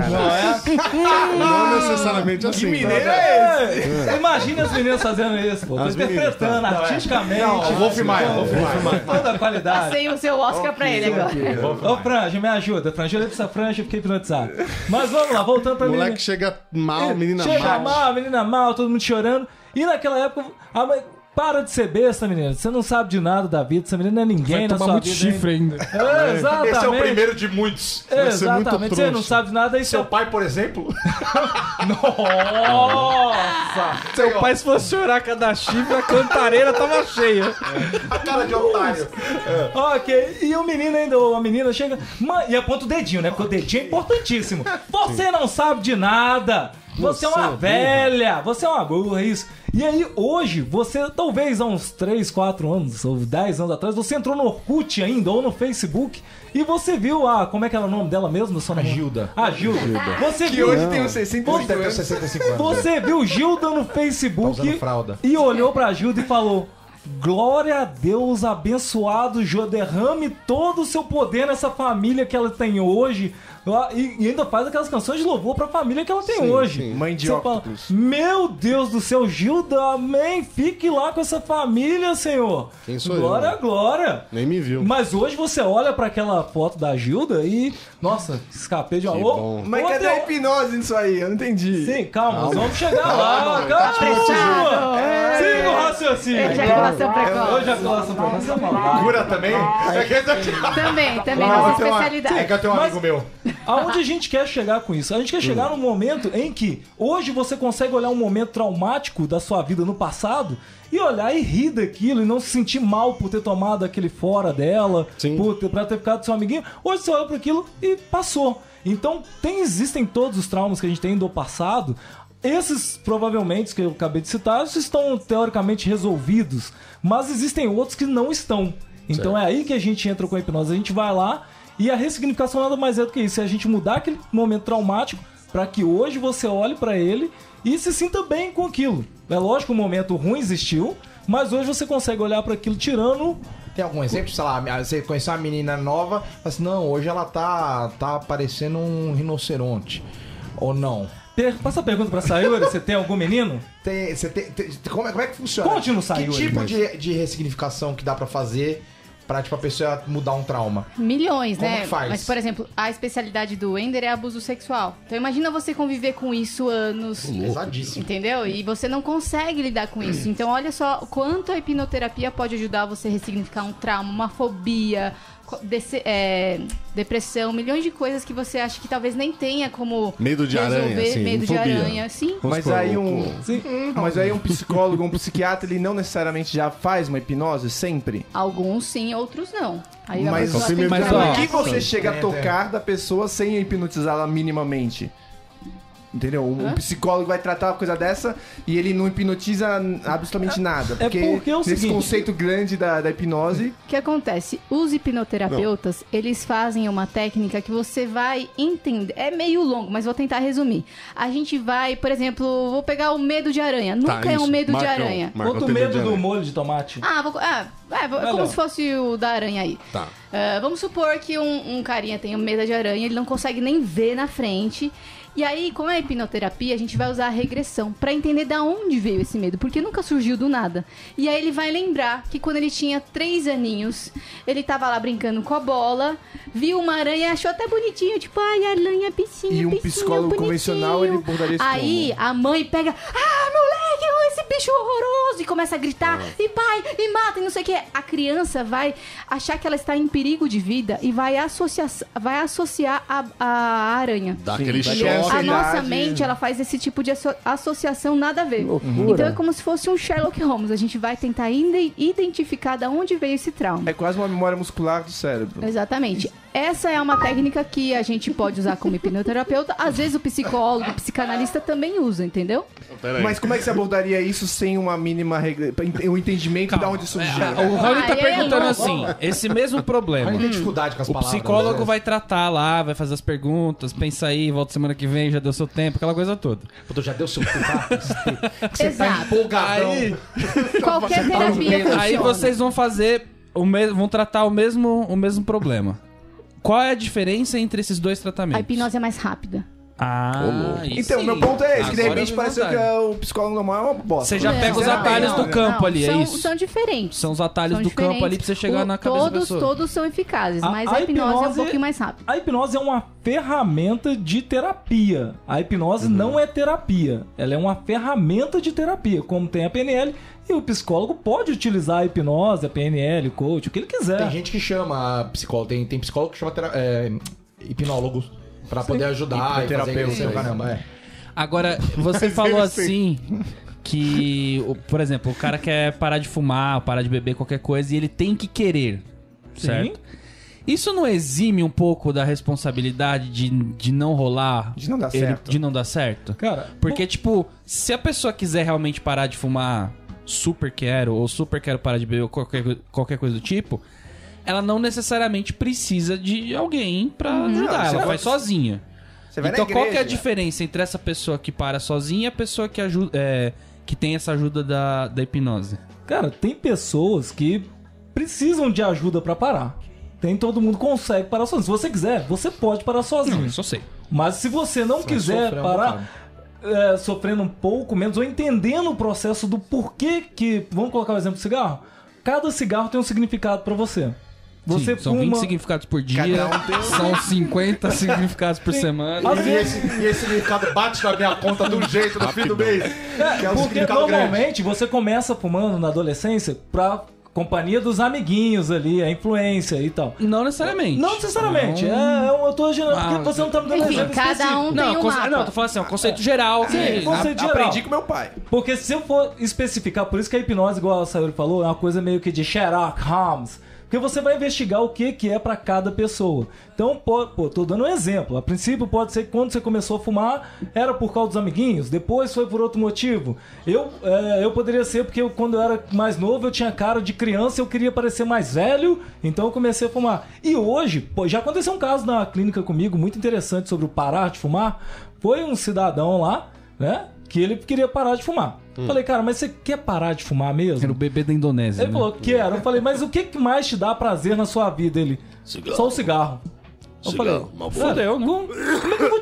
Não necessariamente assim. Imagina as meninas fazendo isso, pô. Tô As meninas, interpretando artisticamente. Eu vou filmar. Toda a qualidade. Passei o seu Oscar pra ele agora. Ô, Franja, me ajuda. Franja, eu olhei pra essa franja e fiquei hipnotizado. Mas vamos lá, voltando pra menina. Moleque chega mal, menina Chega mal. mal, menina mal, todo mundo chorando. E naquela época, a mãe... Para de ser besta, menina. Você não sabe de nada da vida. Essa menina não é ninguém na Tomar sua muito vida. chifre ainda. É, exatamente. Esse é o primeiro de muitos. Vai ser muito Exatamente. Você não trouxa. sabe de nada. Aí Seu pai, por exemplo. Nossa! Seu pai, se fosse chorar cada chifre, a cantareira tava cheia. A cara de otário. Ok, e o menino ainda, ou a menina chega e aponta o dedinho, né? Porque o dedinho é importantíssimo. Você não sabe de nada. Você é uma velha. Você é uma burra, isso. E aí, hoje, você, talvez há uns 3, 4 anos, ou 10 anos atrás, você entrou no Orkut ainda, ou no Facebook, e você viu, como é que era o nome dela mesmo? A Gilda. A Gilda. Você Que viu... hoje tem uns 65 Deve ter anos. 65 anos. Você viu Gilda no Tá Facebook usando fralda. e olhou pra Gilda e falou: Glória a Deus, abençoado Jô, derrame todo o seu poder nessa família que ela tem hoje. E ainda faz aquelas canções de louvor pra família que ela tem hoje. Mãe de Você fala, óculos. meu Deus do céu, Gilda, amém. Fique lá com essa família, Senhor. Quem sou glória eu? a glória. Nem me viu. Mas hoje você olha pra aquela foto da Gilda e... Nossa, escapei de uma... Que bom. Mas cadê a hipnose nisso aí? Eu não entendi. Sim, calma, nós vamos chegar lá. Calma, siga o raciocínio. Ejaculação precoce. Ejaculação precoce é maldade. Cura também? Também, nossa especialidade. É que eu tenho um Mas- amigo meu. Aonde a gente quer chegar com isso? A gente quer chegar num momento em que hoje você consegue olhar um momento traumático da sua vida no passado e olhar e rir daquilo e não se sentir mal por ter tomado aquele fora dela, Sim. pra ter ficado com seu amiguinho. Hoje você olha para aquilo e passou. Então existem todos os traumas que a gente tem do passado. Esses, provavelmente, que eu acabei de citar, estão teoricamente resolvidos, mas existem outros que não estão. Então é aí que a gente entra com a hipnose. A gente vai lá e a ressignificação nada mais é do que isso. É a gente mudar aquele momento traumático para que hoje você olhe para ele e se sinta bem com aquilo. É lógico que o momento ruim existiu, mas hoje você consegue olhar para aquilo tirando... Tem algum exemplo? Sei lá, você conheceu uma menina nova, fala assim, não, hoje ela tá parecendo um rinoceronte. Ou não? Passa a pergunta pra Sayuri, você tem algum menino? Como é que funciona? Conte no Que Sayuri, tipo mas- de ressignificação que dá pra fazer pra, tipo, a pessoa mudar um trauma? Milhões, Como né? que faz? Mas, por exemplo, a especialidade do Wender é abuso sexual. Então imagina você conviver com isso anos. Pesadíssimo. Entendeu? E você não consegue lidar com isso. Então olha só quanto a hipnoterapia pode ajudar você a ressignificar um trauma, uma fobia, depressão, milhões de coisas que você acha que talvez nem tenha como Medo de resolver. aranha, assim, Medo de fobia. aranha, sim. Vamos Mas supor, aí Sim. um psicólogo, um psiquiatra, ele não necessariamente já faz uma hipnose sempre? Alguns sim, outros não. Aí a Mas- pessoa tem que Mas, trabalhar O que com você isso. chega a tocar da pessoa sem hipnotizá-la minimamente? Entendeu? Um psicólogo vai tratar uma coisa dessa e ele não hipnotiza absolutamente nada. É porque é o nesse seguinte- conceito grande da hipnose, O que acontece? Os hipnoterapeutas, eles fazem uma técnica que você vai entender. É meio longo, mas vou tentar resumir. A gente vai, por exemplo, vou pegar o medo de aranha. Nunca é um isso. medo de Marcão, aranha. Marcão, Quanto tem medo de do aranha. molho de tomate? É como se fosse o da aranha aí. Tá. Vamos supor que um carinha tem medo de aranha, ele não consegue nem ver na frente. E aí, com a hipnoterapia, a gente vai usar a regressão pra entender da onde veio esse medo, porque nunca surgiu do nada. E aí ele vai lembrar que quando ele tinha 3 aninhos, ele tava lá brincando com a bola, viu uma aranha, achou até bonitinho, tipo, ai, aranha, bichinho, e um bichinho, psicólogo bonitinho. convencional, ele abordaria isso Aí a mãe pega, moleque, esse bicho horroroso, e começa a gritar, e pai, e mata, e não sei o que. A criança vai achar que ela está em perigo de vida e vai associar a aranha. Dá aquele vai choque. ter A ansiedade. nossa mente, ela faz esse tipo de associação nada a ver. Então é como se fosse um Sherlock Holmes. A gente vai tentar identificar de onde veio esse trauma. É quase uma memória muscular do cérebro. Exatamente. Essa é uma técnica que a gente pode usar como hipnoterapeuta. Às vezes o psicólogo, o psicanalista também usa, entendeu? Peraí. Mas como é que você abordaria isso sem uma mínima regra, o entendimento de onde surgiu? O Raul tá Ah, perguntando é assim, esse mesmo problema. Olha, tem dificuldade com as O palavras. psicólogo né? vai tratar lá, vai fazer as perguntas, pensa aí, volta semana que vem, já deu seu tempo, aquela coisa toda. Puta, já deu seu tempo. Você tá Exato. empolgadão. Aí, Qualquer terapia funciona. aí vocês vão fazer vão tratar o mesmo problema. Qual é a diferença entre esses dois tratamentos? A hipnose é mais rápida. aí Então, sim. meu ponto é esse, que de Agora repente me pareceu que vontade. o psicólogo normal é uma bosta. Você já pega os Sinceramente, atalhos do né? campo ali, é são, isso? São diferentes. São os atalhos São do campo diferentes. ali pra você chegar na cabeça da pessoa. Todos são eficazes, A- mas a a hipnose é um hipnose- pouquinho mais rápida. A hipnose é uma ferramenta de terapia. A hipnose não é terapia. Ela é uma ferramenta de terapia, como tem a PNL. E o psicólogo pode utilizar a hipnose, a PNL, o coach, o que ele quiser. Tem gente que chama psicólogo, tem psicólogo que chama hipnólogos pra poder ajudar e fazer isso, Hipnoterapeuta. caramba. Agora, você falou assim que, por exemplo, o cara quer parar de fumar, parar de beber qualquer coisa e ele tem que querer, certo? Isso não exime um pouco da responsabilidade de não rolar? De não dar certo. De não dar certo? Cara, Porque, tipo, se a pessoa quiser realmente parar de fumar, super quero, ou super quero parar de beber, ou qualquer coisa do tipo, ela não necessariamente precisa de alguém pra ajudar. você Ela vai- faz sozinha. Você vai Então, na qual que é a igreja. diferença entre essa pessoa que para sozinha e a pessoa que ajuda, que tem essa ajuda da hipnose? Cara, tem pessoas que precisam de ajuda pra parar. Nem todo mundo consegue parar sozinho. Se você quiser, você pode parar sozinho. Isso eu sei. Mas se você não quiser sofrer um parar, sofrendo um pouco menos, ou entendendo o processo do porquê que... Vamos colocar o exemplo do cigarro? Cada cigarro tem um significado pra você. Você Sim, são 20 significados por dia, são 50 significados por semana. Às vezes- E esse significado bate na minha conta do jeito no fim do mês. Que é um Porque significado grande. normalmente você começa fumando na adolescência pra companhia dos amiguinhos ali, a influência e tal. Não necessariamente. Não necessariamente. Eu tô gerando. Porque você não tá me dando Enfim, exemplo cada específico. um tem um mapa. Não, tô falando assim, é um conceito geral. Sim, conceito geral. Aprendi com meu pai. Porque se eu for especificar, por isso que a hipnose, igual a Sayuri falou, é uma coisa meio que de Sherlock Holmes. Porque você vai investigar o que é pra cada pessoa. Então, tô dando um exemplo. A princípio, pode ser que quando você começou a fumar, era por causa dos amiguinhos, depois foi por outro motivo. Eu poderia ser porque quando eu era mais novo, eu tinha cara de criança, eu queria parecer mais velho, então eu comecei a fumar. E hoje, já aconteceu um caso na clínica comigo, muito interessante sobre o parar de fumar. Foi um cidadão lá, né, que ele queria parar de fumar. Falei, cara, mas você quer parar de fumar mesmo? Era o bebê da Indonésia. Ele falou, quero. Eu falei, mas o que mais te dá prazer na sua vida? Ele, só o cigarro. Eu falei, Fudeu, né? como é que eu vou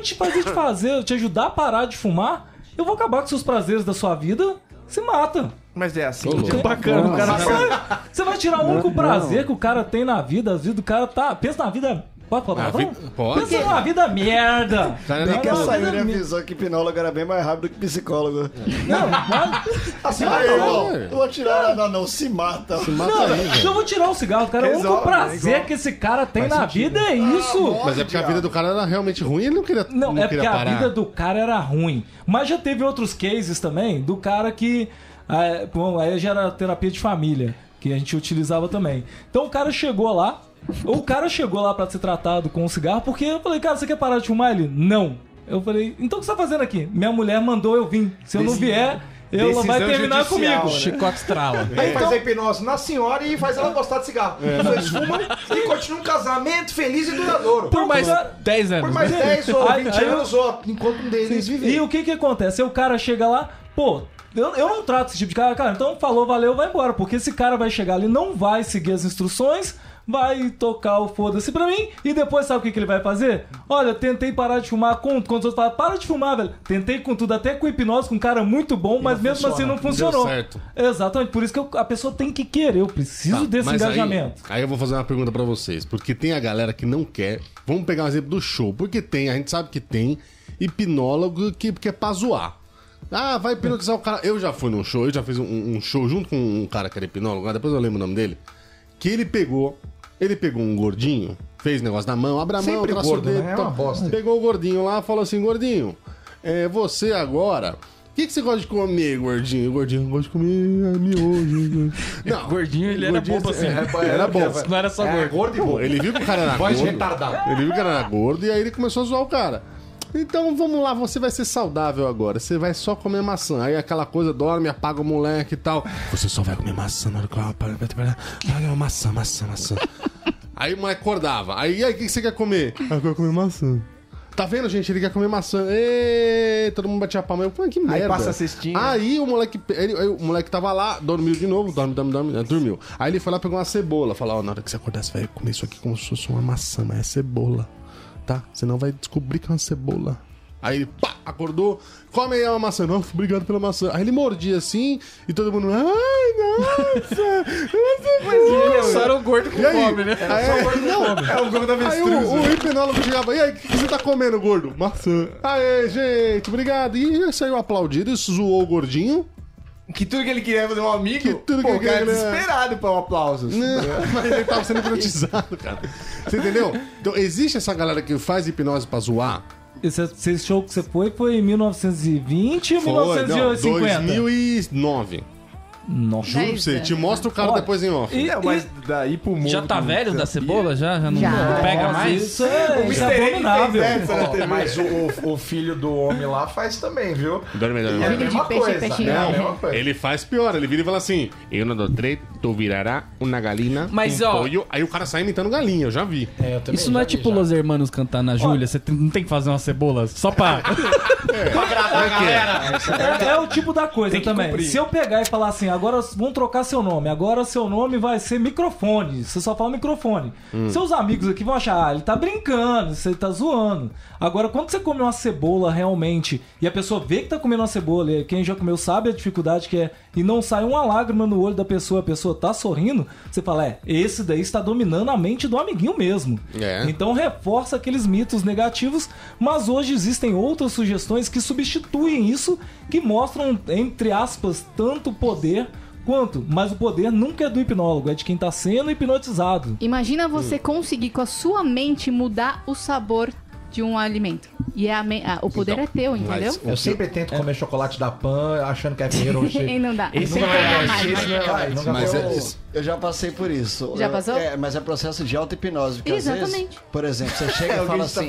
te ajudar a parar de fumar? Eu vou acabar com seus prazeres da sua vida, se mata. Mas é assim. Que bacana, o cara. Você vai tirar o único prazer que o cara tem na vida, a vida do cara tá. Pensa na vida. Pode falar? Pode. Pensa numa vida merda. Cara, Bem que a Não, Sayuri não, não. avisou que hipnólogo era bem mais rápido que psicólogo. Não, mas. Assim, irmão, eu vou tirar. Não, se mata. Eu vou tirar o cigarro, cara. O único Resolve, prazer igual. que esse cara tem na vida é isso. Mas é porque a vida do cara era realmente ruim e ele não queria Não, é porque queria a parar. vida do cara era ruim. Mas já teve outros cases também do cara que. Bom, aí já era terapia de família, que a gente utilizava também. Então o cara chegou lá. Pra ser tratado com um cigarro, porque eu falei, cara, você quer parar de fumar? Ele, não. Eu falei, então o que você tá fazendo aqui? Minha mulher mandou eu vir. Se eu não vier, ela vai terminar comigo. Chicote estrala. Aí faz a hipnose na senhora e faz ela gostar de cigarro. Os dois fumam e continua um casamento feliz e duradouro. Por mais 10 anos. Por mais 10 ou Aí- 20 aí eu- anos, ó, enquanto um deles viver. E o que acontece? Aí o cara chega lá, pô, eu não trato esse tipo de cara, então falou, valeu, vai embora. Porque esse cara vai chegar ali, não vai seguir as instruções, vai tocar o foda-se pra mim, e depois sabe o que ele vai fazer? Olha, tentei parar de fumar quando os outros falam, para de fumar, velho. Tentei com tudo, até com hipnose, com um cara muito bom, mas mesmo assim não funcionou. Deu certo. Exatamente, por isso que a pessoa tem que querer, eu preciso desse Mas engajamento. Aí eu vou fazer uma pergunta pra vocês. Porque tem a galera que não quer. Vamos pegar um exemplo do show. Porque tem, a gente sabe que tem hipnólogo que é pra zoar. Ah, vai hipnotizar o cara. Eu já fui num show, eu já fiz um show junto com um cara que era hipnólogo, depois eu lembro o nome dele. Que ele pegou um gordinho, fez negócio na mão, abre a mão, Sempre traçou o gordo, dedo, né? É uma bosta. pegou o gordinho lá, falou assim, gordinho, você agora... O que você gosta de comer, gordinho? Gordinho, eu gosto de comer miojo. Não, Gordinho, ele era bobo assim. Era bom. Não era só gordo. Gordo e bom. Ele viu que o cara era Voz de gordo. retardado. Ele viu que o cara era gordo e aí ele começou a zoar o cara. Então vamos lá, você vai ser saudável agora. Você vai só comer maçã. Aí aquela coisa, dorme, apaga o moleque e tal. Você só vai comer maçã na hora que eu maçã. Aí o moleque acordava. Aí o que você quer comer? Eu quero comer maçã. Tá vendo, gente? Ele quer comer maçã. Ê, todo mundo batia a palma. Eu falei, que merda. Aí passa a cestinha. Aí o moleque, o moleque tava lá, dormiu de novo, dormiu. Aí ele foi lá pegar uma cebola. Falou, ó, na hora que você acordar, você vai comer isso aqui como se fosse uma maçã, mas é cebola. Tá? Você não vai descobrir que é uma cebola. Aí ele, pá, acordou, come aí uma maçã. Nossa, obrigado pela maçã. Aí ele mordia assim, e todo mundo, ai, nossa. Só era o gordo com E aí? fome, né? É o gordo da avestruz. Aí o hipnólogo chegava, e aí, o que você tá comendo, gordo? Maçã. Aê, gente, obrigado. E saiu aplaudido, isso zoou o gordinho. Que tudo que ele queria fazer um amigo, Que tudo que pô, ele o cara é queria- desesperado pra um aplauso. Mas ele tava sendo hipnotizado, cara. Você entendeu? Então, existe essa galera que faz hipnose pra zoar? Esse show que você foi em 1920 ou Foi, 1950? 2009. Nossa. Juro pra 10 você. Te anos, mostro o cara Olha, depois em off. E- Não, mas daí pro mundo... Já tá velho da cebola? Já não Já. pega Nossa, mais? Isso é, O isso Mr. é N abominável. fez essa na TV. Mas o filho do homem lá faz também, viu? Dorme. É a Filho de mesma peixe, coisa. peixinho. É a mesma coisa. Ele faz pior, ele vira e fala assim: eu não dou treta, tu virará uma galinha. Mas, um ó, pollo. Aí o cara sai imitando galinha, eu já vi. É, eu também Isso não é já vi, tipo já. Los Hermanos cantar na Júlia? Você não tem que fazer uma cebola só pra Pra agradar a galera. É o tipo da coisa também. Se eu pegar e falar assim, agora vamos trocar seu nome. Agora seu nome vai ser microfone. Você só fala microfone. Seus amigos aqui vão achar, ele tá brincando, você tá zoando. Agora, quando você come uma cebola realmente, e a pessoa vê que tá comendo uma cebola, e quem já comeu sabe a dificuldade que é, e não sai uma lágrima no olho da pessoa, a pessoa tá sorrindo, você fala, esse daí está dominando a mente do amiguinho mesmo. Então reforça aqueles mitos negativos, mas hoje existem outras sugestões que substituem isso, que mostram, entre aspas, tanto poder quanto, mas o poder nunca é do hipnólogo, é de quem tá sendo hipnotizado. Imagina você conseguir com a sua mente mudar o sabor de um alimento. E o poder é teu, entendeu? Eu sempre tento comer chocolate da Pan achando que é Ferreiro Rocher. E não dá. Esse Nunca não mais. Mas eu já passei por isso. Já passou? Mas é processo de auto-hipnose. Porque às vezes, por exemplo, você chega e fala assim,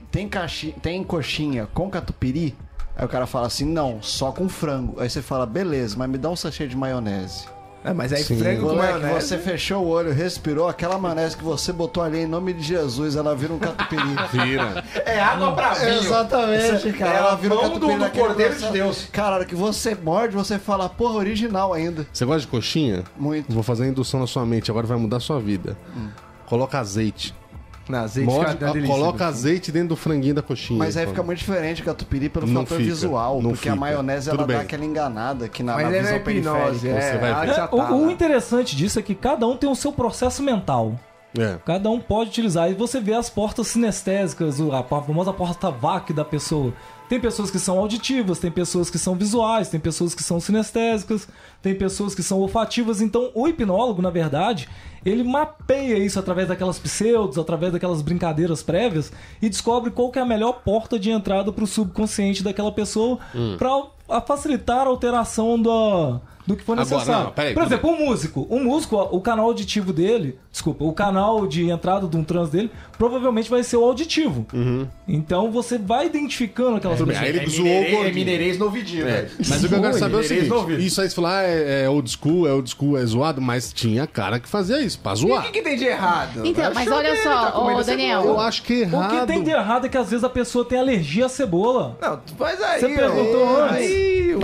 tem coxinha com catupiry? Aí o cara fala assim, não, só com frango. Aí você fala, beleza, mas me dá um sachê de maionese. Mas aí Sim. frango com Moleque, maionese. você fechou o olho, respirou, aquela maionese que você botou ali em nome de Jesus, ela vira um catupiry. Vira. É água pra vinho. Exatamente, cara. É Ela a vira um mão catupiry do naquele Cordeiro de processo. Deus. Cara, a hora que você morde, você fala, porra, original ainda. Você gosta de coxinha? Muito. Vou fazer a indução na sua mente, agora vai mudar a sua vida. Coloca azeite. Não, azeite Morde, fica uma delícia, coloca né? azeite dentro do franguinho da coxinha. Mas aí pô. fica muito diferente o catupiry pelo Não fator fica, visual, não porque a fica. maionese Tudo ela bem. dá aquela enganada aqui na Mas ele visão é hipnose, periférica. Você vai ver. já tá O lá. interessante disso é que cada um tem o seu processo mental. É. Cada um pode utilizar. E você vê as portas sinestésicas, a famosa porta VAC da pessoa. Tem pessoas que são auditivas, tem pessoas que são visuais, tem pessoas que são sinestésicas, tem pessoas que são olfativas. Então, o hipnólogo, na verdade, ele mapeia isso através daquelas pseudos, através daquelas brincadeiras prévias e descobre qual que é a melhor porta de entrada para o subconsciente daquela pessoa para facilitar a alteração do que for Agora, necessário. não, peraí, Por exemplo, um músico, o canal auditivo dele, o canal de entrada de um transe dele, provavelmente vai ser o auditivo. Então você vai identificando aquelas Tudo bem, pessoas. aí ele zoou o É gordinho. mineirês no ouvidinho, velho. Mas o que eu quero saber é o Mineirês no seguinte: ouvido. isso aí você falar é old school, é zoado, mas tinha cara que fazia isso, pra E o zoar. que tem de errado? Então, mas olha só, ô Daniel. Eu acho que O que errado. tem de errado é que às vezes a pessoa tem alergia à cebola. Não, mas aí... Você perguntou antes. Aí,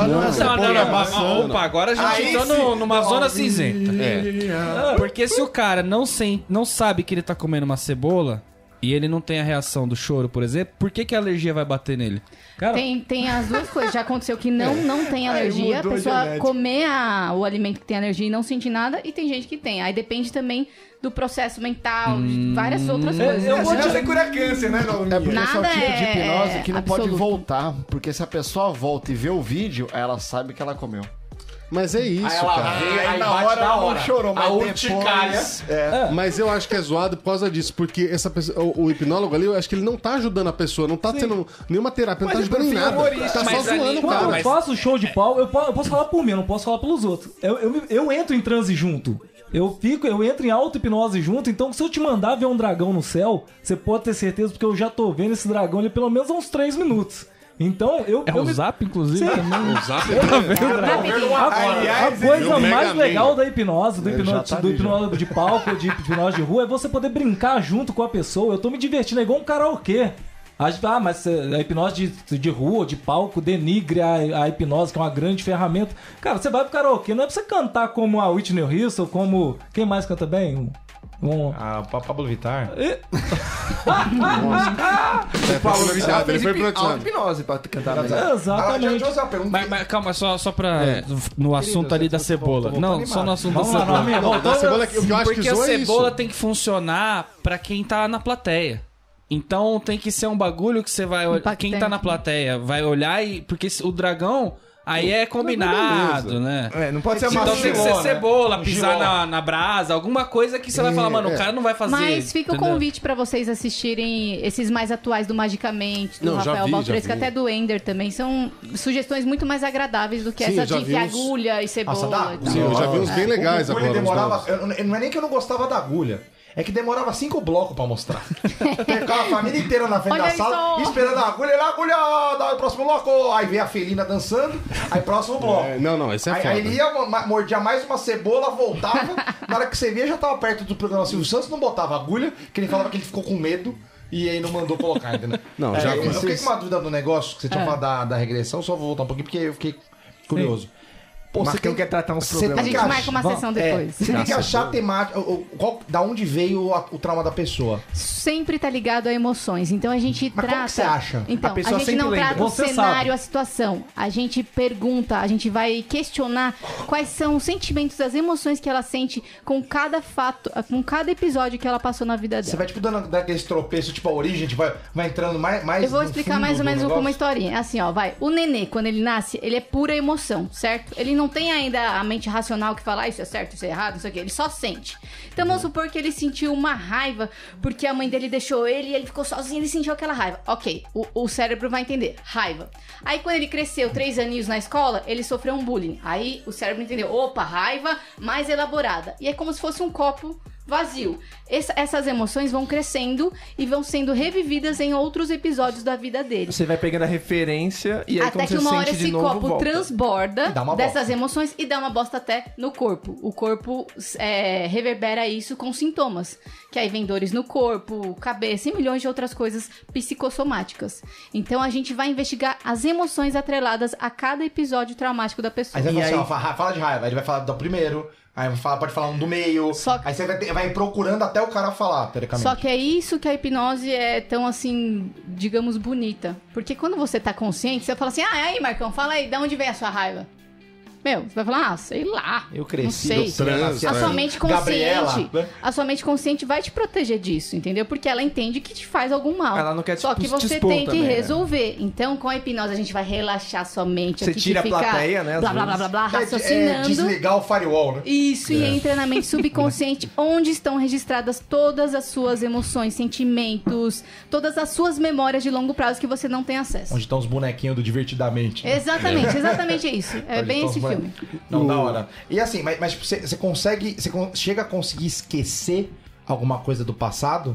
Opa, agora a gente Aí entrou sim. numa zona cinzenta. É. Porque se o cara não sabe que ele tá comendo uma cebola e ele não tem a reação do choro, por exemplo, por que a alergia vai bater nele? Cara, Tem as duas coisas. Já aconteceu que não tem alergia, a mudou a pessoa genética. comer o alimento que tem alergia e não sentir nada, e tem gente que tem. Aí depende também do processo mental, de várias outras coisas. eu vou Senão te- você cura câncer, né, Norminha? É porque esse é o Nada tipo de hipnose que não é pode absoluto. voltar. Porque se a pessoa volta e vê o vídeo, ela sabe que ela comeu. Mas é isso, Aí ela cara. vê, aí na bate hora na ela não hora. chorou, mas A depois... urticária. Mas eu acho que é zoado por causa disso, porque essa pessoa, o hipnólogo ali, eu acho que ele não tá ajudando a pessoa, não tá tendo nenhuma terapia, não tá Mas ajudando em no fim é nada. humorista. Tá só Mas zoando ali- o Quando cara. eu faço show de pau, eu posso falar por mim, eu não posso falar pelos outros. Eu entro em transe junto. Eu entro em auto-hipnose junto, então se eu te mandar ver um dragão no céu, você pode ter certeza, porque eu já tô vendo esse dragão ali pelo menos há uns 3 minutos. Então, É o Zap, inclusive, também. O Zap A coisa Mega mais Man. legal da hipnose, do já tá ali, hipnólogo de palco, de hipnose de rua, é você poder brincar junto com a pessoa. Eu tô me divertindo, é igual um karaokê. Mas a hipnose de rua, de palco, denigre a hipnose, que é uma grande ferramenta. Cara, você vai pro karaokê, não é pra você cantar como a Whitney Houston, como... Quem mais canta bem? Ah, Pablo Vittar. Ele foi hipnotizado. Auto-hipnose pra cantar bem. Exatamente. Mas calma, só pra... No assunto ali da cebola. Não, só no assunto da Vamos lá, cebola. Norminha, Não, voltou. da cebola, o que eu acho que Porque a zoa é cebola isso. tem que funcionar pra quem tá na plateia. Então tem que ser um bagulho que você vai... Impactante. Quem tá na plateia vai olhar e... Porque o dragão... Aí é combinado, né? Não pode ser uma Então tem que ser giló, né? cebola, Um pisar giló. na brasa, alguma coisa que você vai falar, mano, o cara não vai fazer. Mas fica o entendeu? convite pra vocês assistirem esses mais atuais do Magicamente, do Não, já Rafael vi, Baltresca, já vi. até do Ender também. São sugestões muito mais agradáveis do que Sim, essa eu já de vi uns- agulha e cebola. dá? e tal. Sim, eu já vi uns bem legais O agora. agulha uns demorava. novos. Não é nem que eu não gostava da agulha. É que demorava 5 blocos pra mostrar. Ficava a família inteira na frente Olha da sala, isso! esperando a agulha, dá o próximo bloco. Aí vem a felina dançando, aí próximo bloco. Não, esse é Aí foda. ele ia, mordia mais uma cebola, voltava. Na hora que você via, já tava perto do programa Silvio Santos, não botava agulha, que ele falava que ele ficou com medo. e aí não mandou colocar, entendeu? Não, já eu fiquei com uma dúvida do negócio, que você tinha falado da regressão, só vou voltar um pouquinho, porque eu fiquei curioso. Pô, Você quer tratar uns problemas. A gente marca uma sessão depois. Você tem que achar a temática, da onde veio o trauma da pessoa. Sempre tá ligado a emoções. Então a gente Mas trata. como que você acha? Então, A pessoa a gente sempre não lembra. trata o Você cenário, sabe. a situação. A gente pergunta, a gente vai questionar quais são os sentimentos, as emoções que ela sente com cada fato, com cada episódio que ela passou na vida Você dela. vai, tipo, dando aqueles tropeços, tipo, a origem, a gente vai entrando mais Eu vou no explicar fundo mais ou do menos com uma negócio. historinha. Assim, ó, vai. O nenê, quando ele nasce, ele é pura emoção, certo? Ele não tem ainda a mente racional que fala, isso é certo, isso é errado, isso aqui. Ele só sente. Então vamos supor que ele sentiu uma raiva porque a mãe dele deixou ele e ele ficou sozinho, ele sentiu aquela raiva. Ok, o cérebro vai entender. Raiva. Aí quando ele cresceu 3 aninhos na escola, ele sofreu um bullying. Aí o cérebro entendeu, opa, raiva mais elaborada. E é como se fosse um copo vazio. Essas emoções vão crescendo e vão sendo revividas em outros episódios da vida dele. Você vai pegando a referência e aí Até quando que você uma hora sente de esse novo, copo volta. transborda E dá uma dessas bosta. emoções e dá uma bosta até no corpo. O corpo reverbera isso com sintomas. Que aí vem dores no corpo, cabeça e milhões de outras coisas psicossomáticas. Então a gente vai investigar as emoções atreladas a cada episódio traumático da pessoa. Aí você vai falar assim, ó, fala de raiva, aí ele vai falar do primeiro, aí pode falar um do meio, aí você vai procurando até o cara falar, teoricamente. Só que é isso que a hipnose é tão, assim, digamos, bonita. Porque quando você tá consciente, você fala assim, aí, Marcão, fala aí, de onde vem a sua raiva? Meu, você vai falar, sei lá. Eu cresci, não sei. trans, A sua mente consciente, Gabriela, né? a sua mente consciente vai te proteger disso, entendeu? Porque ela entende que te faz algum mal. Ela não quer te Só que te você expor tem que também, né? resolver. Então, com a hipnose, a gente vai relaxar sua mente. Você aqui, tira que a plateia, né, às Blá, blá, blá, vezes. blá, blá, É raciocinando. desligar o firewall, né? Isso, e entra na mente subconsciente, onde estão registradas todas as suas emoções, sentimentos, todas as suas memórias de longo prazo que você não tem acesso. Onde estão os bonequinhos do Divertidamente. Exatamente isso. É Onde bem estão os esse bonecos. filme. Não, da hora. E assim, mas tipo, você chega a conseguir esquecer alguma coisa do passado?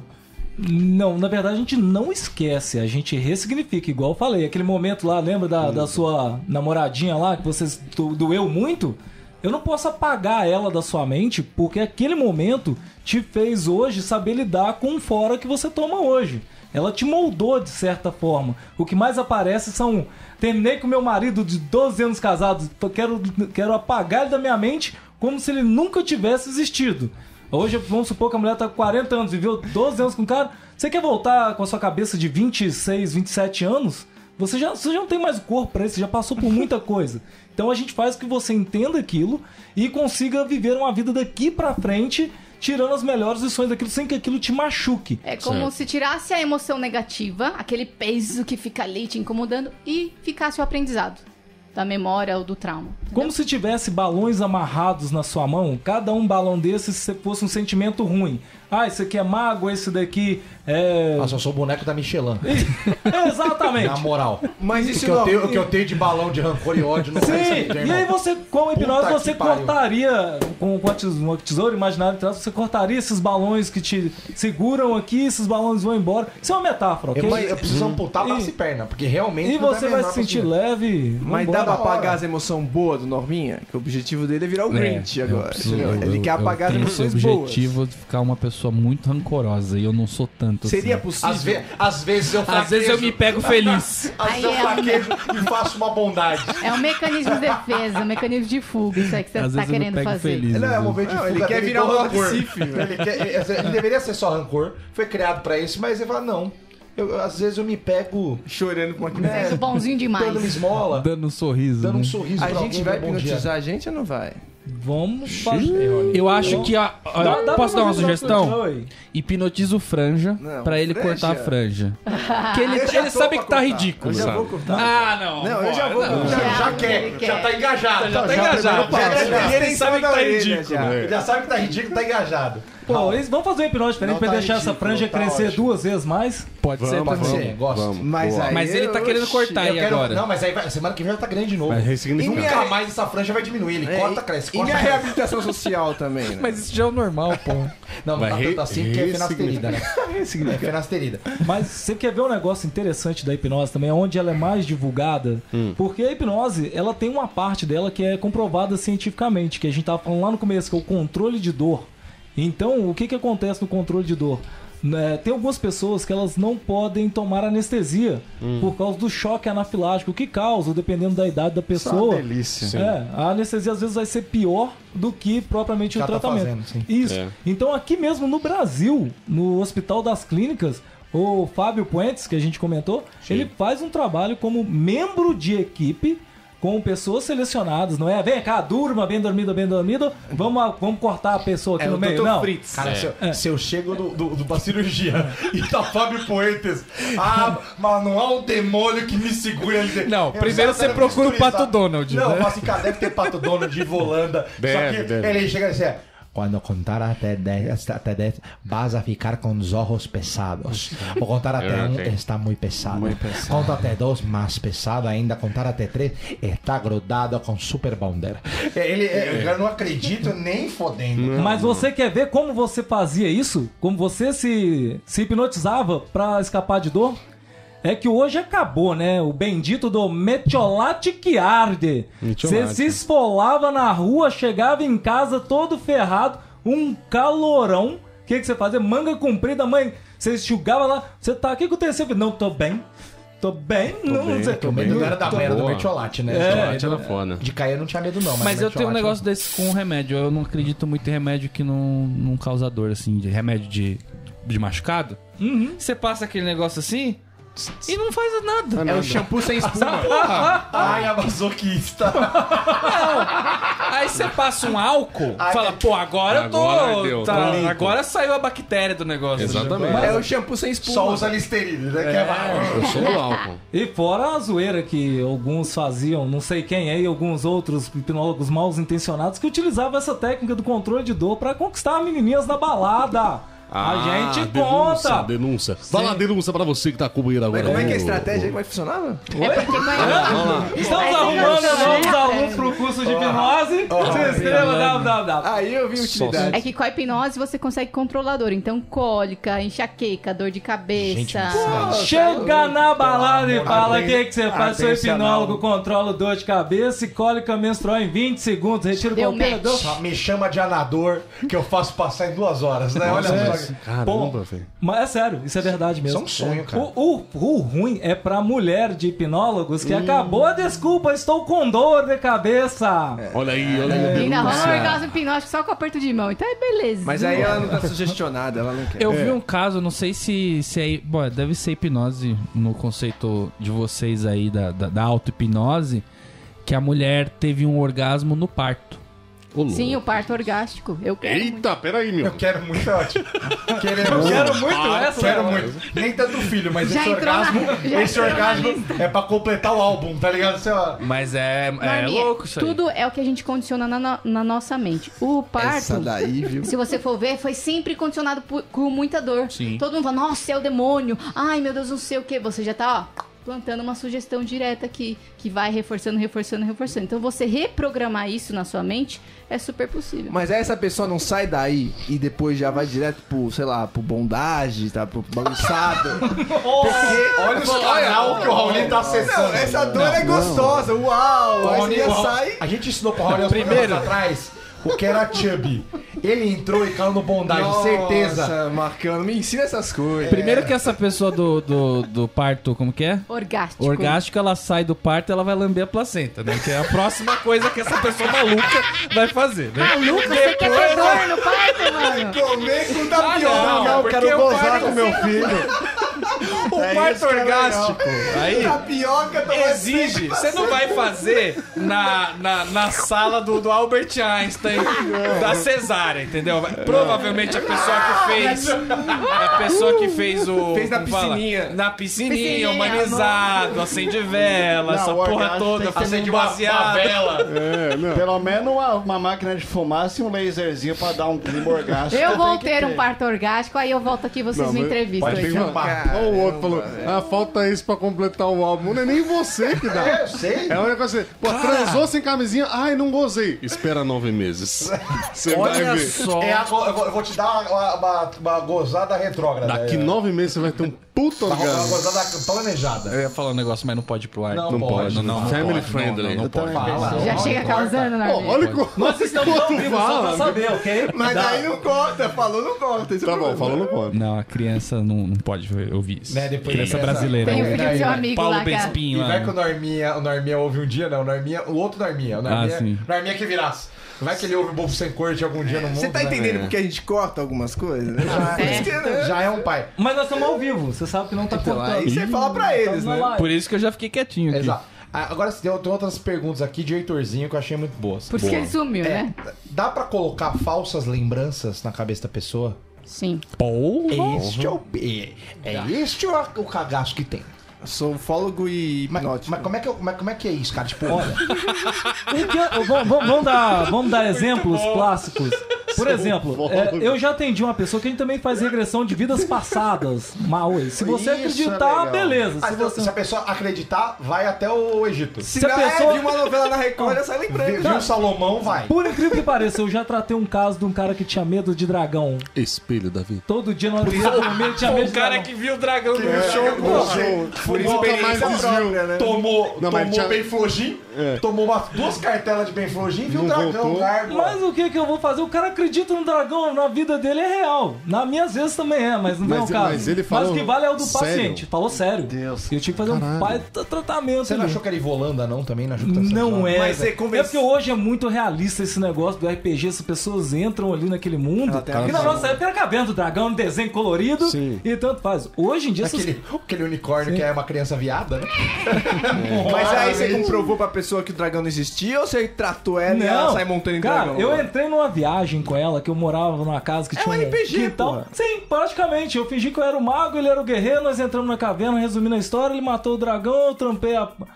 Não, na verdade a gente não esquece, a gente ressignifica, igual eu falei. Aquele momento lá, lembra da sua namoradinha lá, que você doeu muito? Eu não posso apagar ela da sua mente, porque aquele momento te fez hoje saber lidar com o fora que você toma hoje. Ela te moldou de certa forma. O que mais aparece são... Terminei com meu marido de 12 anos casados, quero apagar ele da minha mente como se ele nunca tivesse existido. Hoje, vamos supor que a mulher tá com 40 anos, viveu 12 anos com o cara. Você quer voltar com a sua cabeça de 26, 27 anos? Você já não tem mais corpo pra isso, você já passou por muita coisa. Então a gente faz que você entenda aquilo e consiga viver uma vida daqui pra frente, tirando as melhores lições daquilo sem que aquilo te machuque. É como se tirasse a emoção negativa, aquele peso que fica ali te incomodando, e ficasse o aprendizado da memória ou do trauma. Como se tivesse balões amarrados na sua mão, cada um balão desses fosse um sentimento ruim. Ah, esse aqui é mágoa, esse daqui é... Nossa, eu sou o boneco da Michelin. Exatamente. Na moral. Mas O isso que, o que eu tenho de balão de rancor e ódio não faz Sim, sentido, e irmão. aí você, com a hipnose, Puta você que pariu. cortaria, com uma tesoura imaginária atrás, você cortaria esses balões que te seguram aqui, esses balões vão embora. Isso é uma metáfora, ok? Eu preciso amputar braço e perna, porque realmente E não você tem a vai menor se sentir possibilidade. leve. Mas vambora. dá pra da hora. apagar as emoções boas do Norminha? Que o objetivo dele é virar o Grinch agora. entendeu? Eu- Ele quer eu apagar as tenho esse emoções boas. objetivo de ficar uma pessoa muito rancorosa e eu não sou tanto Seria assim. possível? Às vezes eu fraquejo. Às vezes eu me pego feliz. Às vezes eu Aí é fraquejo e faço uma bondade. É um mecanismo de defesa, um mecanismo de fuga, isso aí que você Às tá vezes eu me querendo pego fazer. feliz. Não, é às um vezes. movimento de Não, fuga ele quer dele virar do o rancor. Recife, velho. Ele deveria ser só rancor, foi criado pra isso, mas ele fala, não. Às vezes eu me pego Chorando com uma criança. Sendo bonzinho demais. dando uma esmola, Dando um sorriso. dando um né? sorriso A pra gente alguém, vai bom dia. hipnotizar a gente ou não vai? Vamos fazer. Eu acho que posso dar uma sugestão? Oi. Hipnotiza o Franja Não, pra ele Franja? cortar a franja. Porque ele, Eu já ele tô sabe pra que tá cortar. ridículo, Eu já sabe? vou cortar. Ah, não. Não, eu já vou não. cortar. Já quer, Ele quer. já tá engajado. Já tá engajado. Já Ele sabe que tá ridículo. Ele já sabe que tá ridículo, tá engajado. Pô, eles vão fazer uma hipnose diferente Não pra tá deixar essa ridículo, franja tá crescer ótimo. 2 vezes mais. Pode ser, Pode pode ser, ser. gosto. Mas Boa. aí Mas ele tá querendo cortar Eu aí quero- agora. Não, mas aí semana que vem já tá grande de novo. Vai E ressignificar. nunca mais essa franja vai diminuir. Ele corta, cresce, E corta, minha cresce. reabilitação social também, né? Mas isso já é o normal, pô. Não, Vai não tá tanto assim porque é fenasterida, né? É fenasterida. Mas você quer ver um negócio interessante da hipnose também, onde ela é mais divulgada? Porque a hipnose, ela tem uma parte dela que é comprovada cientificamente, que a gente tava falando lá no começo, que é o controle de dor. Então, o que acontece no controle de dor? né, tem algumas pessoas que elas não podem tomar anestesia por causa do choque anafilático que causa, dependendo da idade da pessoa. Isso é uma delícia. A anestesia às vezes vai ser pior do que propriamente o tratamento. Isso. Então aqui mesmo no Brasil, no Hospital das Clínicas, o Fábio Puentes, que a gente comentou, ele faz um trabalho como membro de equipe com pessoas selecionadas, não é? Vem cá, durma, bem dormido, vamos cortar a pessoa aqui no meio. Não. Fritz. Cara, se eu chego da cirurgia e tá Fábio Poentes, mas não há um demônio que me segure ali. Não, primeiro você procura o Pato Donald. Não, né? eu falo assim, cara, deve ter Pato Donald de Volanda. Só que ele chega assim, quando contar até 10, vas a ficar com os olhos pesados. Vou contar até 1, está muito pesado. Conta até 2, mais pesado ainda. Contar até 3, está grudado com Super Bonder. Eu não acredito nem fodendo. Mas você quer ver como você fazia isso? Como você se hipnotizava pra escapar de dor? É que hoje acabou, né? O bendito do metiolate que arde. Você se esfolava na rua, chegava em casa todo ferrado, um calorão. O que você fazia? Manga comprida, mãe. Você enxugava lá. Você tá aqui com o terceiro. Não, tô bem. Tô bem. Não era da merda do metiolate, né? Metiolate era foda. De cair eu não tinha medo, não. Mas eu tenho um negócio desse com remédio. Eu não acredito muito em remédio que não causa dor, assim. De remédio de machucado. Você passa aquele negócio assim... E não faz nada. É o shampoo sem espuma. Ai, a masoquista. Aí você passa um álcool, fala, pô, agora eu tô. Agora saiu a bactéria do negócio. Exatamente. É o shampoo sem espuma. Só usa Listerine, né? Eu sou do álcool. E fora a zoeira que alguns faziam, não sei quem aí, alguns outros hipnólogos mal intencionados que utilizavam essa técnica do controle de dor pra conquistar menininhas na balada. A gente conta. Denúncia. Vai lá, denúncia pra você que tá comigo agora. Mas como é que é a estratégia? Como é que funcionava? Estamos arrumando novos alunos pro curso de hipnose. Se inscreva, Aí eu vi utilidade. É que com a hipnose você consegue controlar a dor. Então, cólica, enxaqueca, dor de cabeça. Chega na balada e fala o que você faz. Seu hipnólogo controla dor de cabeça e cólica menstrual em 20 segundos. Retira qualquer dor. Me chama de anador que eu faço passar em 2 horas, né? Olha só. Caramba, velho. Mas é sério, isso é verdade mesmo. Isso é um sonho, cara. O ruim é pra mulher de hipnólogos que acabou a desculpa, estou com dor de cabeça. Olha aí, olha aí. Ainda rola um orgasmo hipnótico só com aperto de mão. Então é beleza. Mas aí ela não tá sugestionada, ela não quer. Eu vi um caso, não sei se é. Bom, deve ser hipnose no conceito de vocês aí da auto-hipnose, que a mulher teve um orgasmo no parto. Sim, o parto orgástico. Eu quero. Eita, peraí, meu. Eu quero muito, é ótimo. Quero muito essa. Quero muito. Nem tanto filho, mas esse orgasmo é pra completar o álbum, tá ligado? Mas é louco isso aí. Tudo é o que a gente condiciona na nossa mente. O parto, essa daí, viu? se você for ver, foi sempre condicionado com muita dor. Sim. Todo mundo fala, nossa, é o demônio. Ai, meu Deus, não sei o que. Você já tá, plantando uma sugestão direta aqui, que vai reforçando. Então, você reprogramar isso na sua mente é super possível. Mas aí essa pessoa não sai daí e depois já vai direto pro, sei lá, pro bondage, tá? Pro bagunçado. Porque olha o canal que o Raul tá acessando. Não, essa dor é gostosa. Uau! Aí você sai... A gente ensinou pro Raul primeiro atrás o que era chubby. Ele entrou e caiu no bondage, certeza. Nossa, Marcão, me ensina essas coisas. Primeiro que essa pessoa do parto, como que é? Orgástico, ela sai do parto e ela vai lamber a placenta, né? Que é a próxima coisa que essa pessoa maluca vai fazer, né? Maluca, você quer ter dor no parto, mano? Comer com tapioca. Não, eu quero gozar com meu filho. O parto orgástico. Aí Tapioca exige. Você não vai fazer na sala do Albert Einstein da cesárea, entendeu? Provavelmente a pessoa que fez o... Fez na piscininha. Na piscininha, humanizado, acende vela, essa porra toda, fez um baseado. Pelo menos uma máquina de fumaça e um laserzinho pra dar um clima orgástico. Eu vou ter um parto orgástico, aí eu volto aqui e vocês me entrevistam. Olha o outro falou, falta isso pra completar o álbum. Não é nem você que dá. Eu sei. É um negócio assim, pô, transou sem camisinha, ai, não gozei. Espera 9 meses. Você vai ver. Eu vou te dar uma gozada retrógrada. Daqui 9 meses você vai ter um puta Uma orgasmo. gozada planejada. Eu ia falar um negócio, mas não pode ir pro ar. Não pode. Family friendly. Não pode. Já chega causando, né? Olha como Nós estamos ao vivo só pra fala. saber, ok? Mas aí não corta, falou, não corta. Esse é o Tá bom, problema. falou, não pode. Não, a criança não pode ouvir isso. Né, depois Criança dessa- brasileira. Tem o vídeo do seu Aí, amigo Paulo lá, cara. Bespinho E lá. vai que o Norminha ouve um dia, né? O outro Norminha. O Norminha, sim. Norminha que virasse. Vai que ele ouve o Bobo Sem Corte algum dia no mundo. Você tá né? entendendo porque a gente corta algumas coisas? Né? Já é um pai. Mas nós estamos ao vivo, você sabe que não tá cortando. Aí você fala pra eles, Tá na né? live. Por isso que eu já fiquei quietinho aqui. Exato. Agora, tem outras perguntas aqui de Heitorzinho que eu achei muito boas. Por isso que ele sumiu, né? Dá pra colocar falsas lembranças na cabeça da pessoa? Sim. Este o cagaço que tem. Sou ufólogo e Mas hipnótico. como é que é isso, cara? Tipo, Vamos dar exemplos clássicos. Por exemplo, eu já atendi uma pessoa que a gente também faz regressão de vidas passadas. Maui. Se você Isso é acreditar, legal. beleza. ah, Se então, você... se a pessoa acreditar, vai até o Egito. Se a a pessoa- viu uma novela na Record, já sai lembrando. Viu Salomão, vai. Por incrível que pareça, eu já tratei um caso de um cara que tinha medo de dragão. Espelho da vida. Todo dia na hora de dormir, ele tinha medo de dragão. viu o dragão no Por experiência própria, né? Tomou Não, mas tinha- Benflogin, tomou duas cartelas de Benflogin e viu o Não dragão, voltou. garbo. Mas o que eu vou fazer? O cara acredita no dragão, na vida dele é real. Na minha às vezes também é, mas não é o Mas- caso. mas ele falou o que vale é o do sério? paciente. Falou sério. Deus. Eu tinha que fazer um baita tratamento. Você não ali. achou que era Ivolanda, não? Também não achou que tá sendo Não zoado? é. Mas você velho. conversa- É porque hoje é muito realista esse negócio do RPG. As pessoas entram ali naquele mundo. Ela tem E na razão. nossa época era caverna do dragão, um desenho colorido. Sim. E tanto faz. Hoje em dia... essas- Aquele unicórnio que é uma criança viada, né? Mas aí você comprovou pra pessoa que o dragão não existia ou você tratou ela e ela sai montando em cara, dragão? eu entrei numa viagem com ela, que eu morava numa casa que É tinha um RPG, quintal. porra. Sim, praticamente. Eu fingi que eu era o mago, ele era o guerreiro, nós entramos na caverna, resumindo a história, ele matou o dragão, eu trampei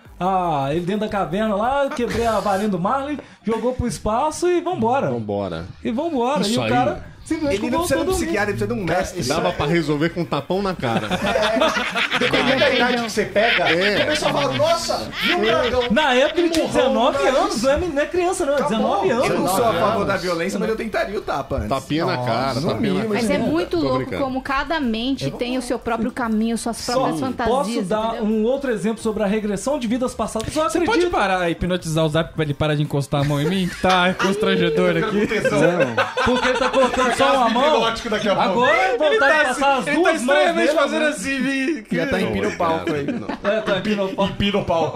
ele dentro da caverna lá, quebrei a varinha do Marley, jogou pro espaço e vambora. Vambora. E vambora. Isso E o aí. cara simplesmente Ele não precisa de um voltou a dormir. psiquiatra, ele precisa de um mestre. Dava pra resolver com um tapão na cara. Dependendo da idade que você pega, É. a pessoa fala, nossa, viu um dragão. Na época ele tinha Murrão 19 no anos, não é criança não, é 19 Eu não anos. sou a favor da violência, mas eu tentaria o tapa antes. Tapinha na cara, no tapinha na mínimo, cara. Mas é muito Tô louco brincando. como cada mente tem o seu próprio caminho, suas próprias fantasias. Posso dar entendeu? um outro exemplo sobre a regressão de vidas passadas? Só Você acredito. pode parar e hipnotizar o Zap pra ele parar de encostar a mão em mim? Que tá constrangedor aqui. Porque ele tá colocando só uma mão. Hipnótico daqui a pouco. Agora eu vou voltar a passar as duas mãos dele, fazendo assim. Já tá em pino palco aí. tá empinando o pau. Empina o palco.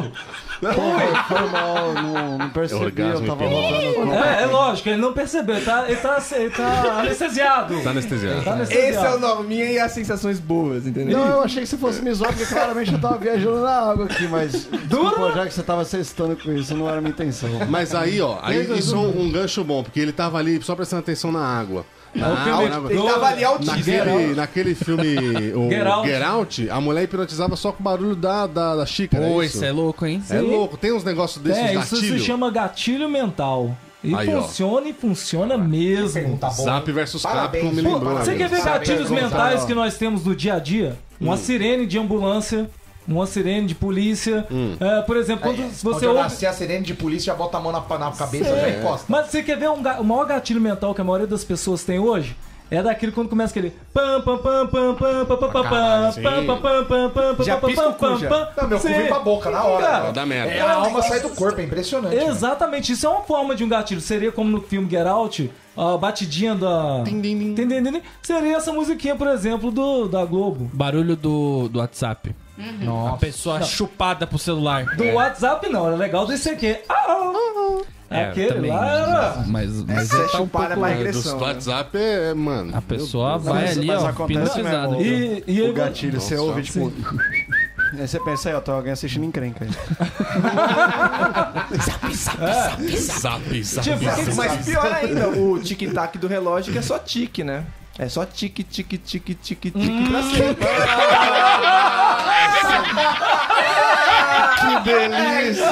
Foi mal, não percebi, Orgasmo eu tava hipnótico. rodando. É lógico, ele não percebeu, ele tá anestesiado. Tá anestesiado. Tá anestesiado. Esse é o Norminha e as sensações boas, entendeu? Não, eu achei que você fosse me zoar, porque claramente eu tava viajando na água aqui, mas. Desculpa, já que você tava sextando com isso, não era a minha intenção. Mas aí, ó, isso é um gancho bom, porque ele tava ali só prestando atenção na água. Na água. Ele tava ali altíssimo. Naquele filme, o Get Out. Get Out, a mulher hipnotizava só com o barulho da xícara. Pô, isso? isso é louco, hein? É louco, tem uns negócios desses Isso se gatilhos. chama gatilho mental. E Aí, ó. funciona mesmo. Pergunta boa. Zap versus Parabéns. Capcom me Pô, lembrou. Você quer ver Sabe, gatilhos Gonçalo? mentais que nós temos no dia a dia? Uma sirene de ambulância, uma sirene de polícia. Por exemplo, quando Se você eu ouve... nascer a sirene de polícia, já bota a mão na cabeça e já encosta. Mas você quer ver o maior gatilho mental que a maioria das pessoas tem hoje? É daquele quando começa aquele pam pam pam pam pam pam pam pam pam pam pam pam pam Já pam pisca o pam cu, já. pam. Não, meu cu Sim. vem pra boca na hora. Cara, Dá merda. É, a alma sai do corpo, é impressionante. Exatamente, isso é uma forma de um gatilho. Seria como no filme Get Out, a batidinha da... Tim, tim, tim. Seria essa musiquinha, por exemplo, da Globo. Barulho do WhatsApp. A pessoa chupada pro celular. Do WhatsApp não, era legal desse aqui. Aquele também, lá era... Mas Essa ele é tá um chupada pouco... pra Dos regressão. né? WhatsApp mano. A pessoa Não, vai mas- ali, mas ó, acontece hipnotizada. mesmo. E O aí, gatilho, você Nossa, ouve, tipo. Aí você pensa aí, ó, tem alguém assistindo encrenca aí. Zap. tipo, Mas pior ainda, o tic-tac do relógio que é só tique, né? É só tique, tique, tique, tique, tique pra sempre. Que delícia!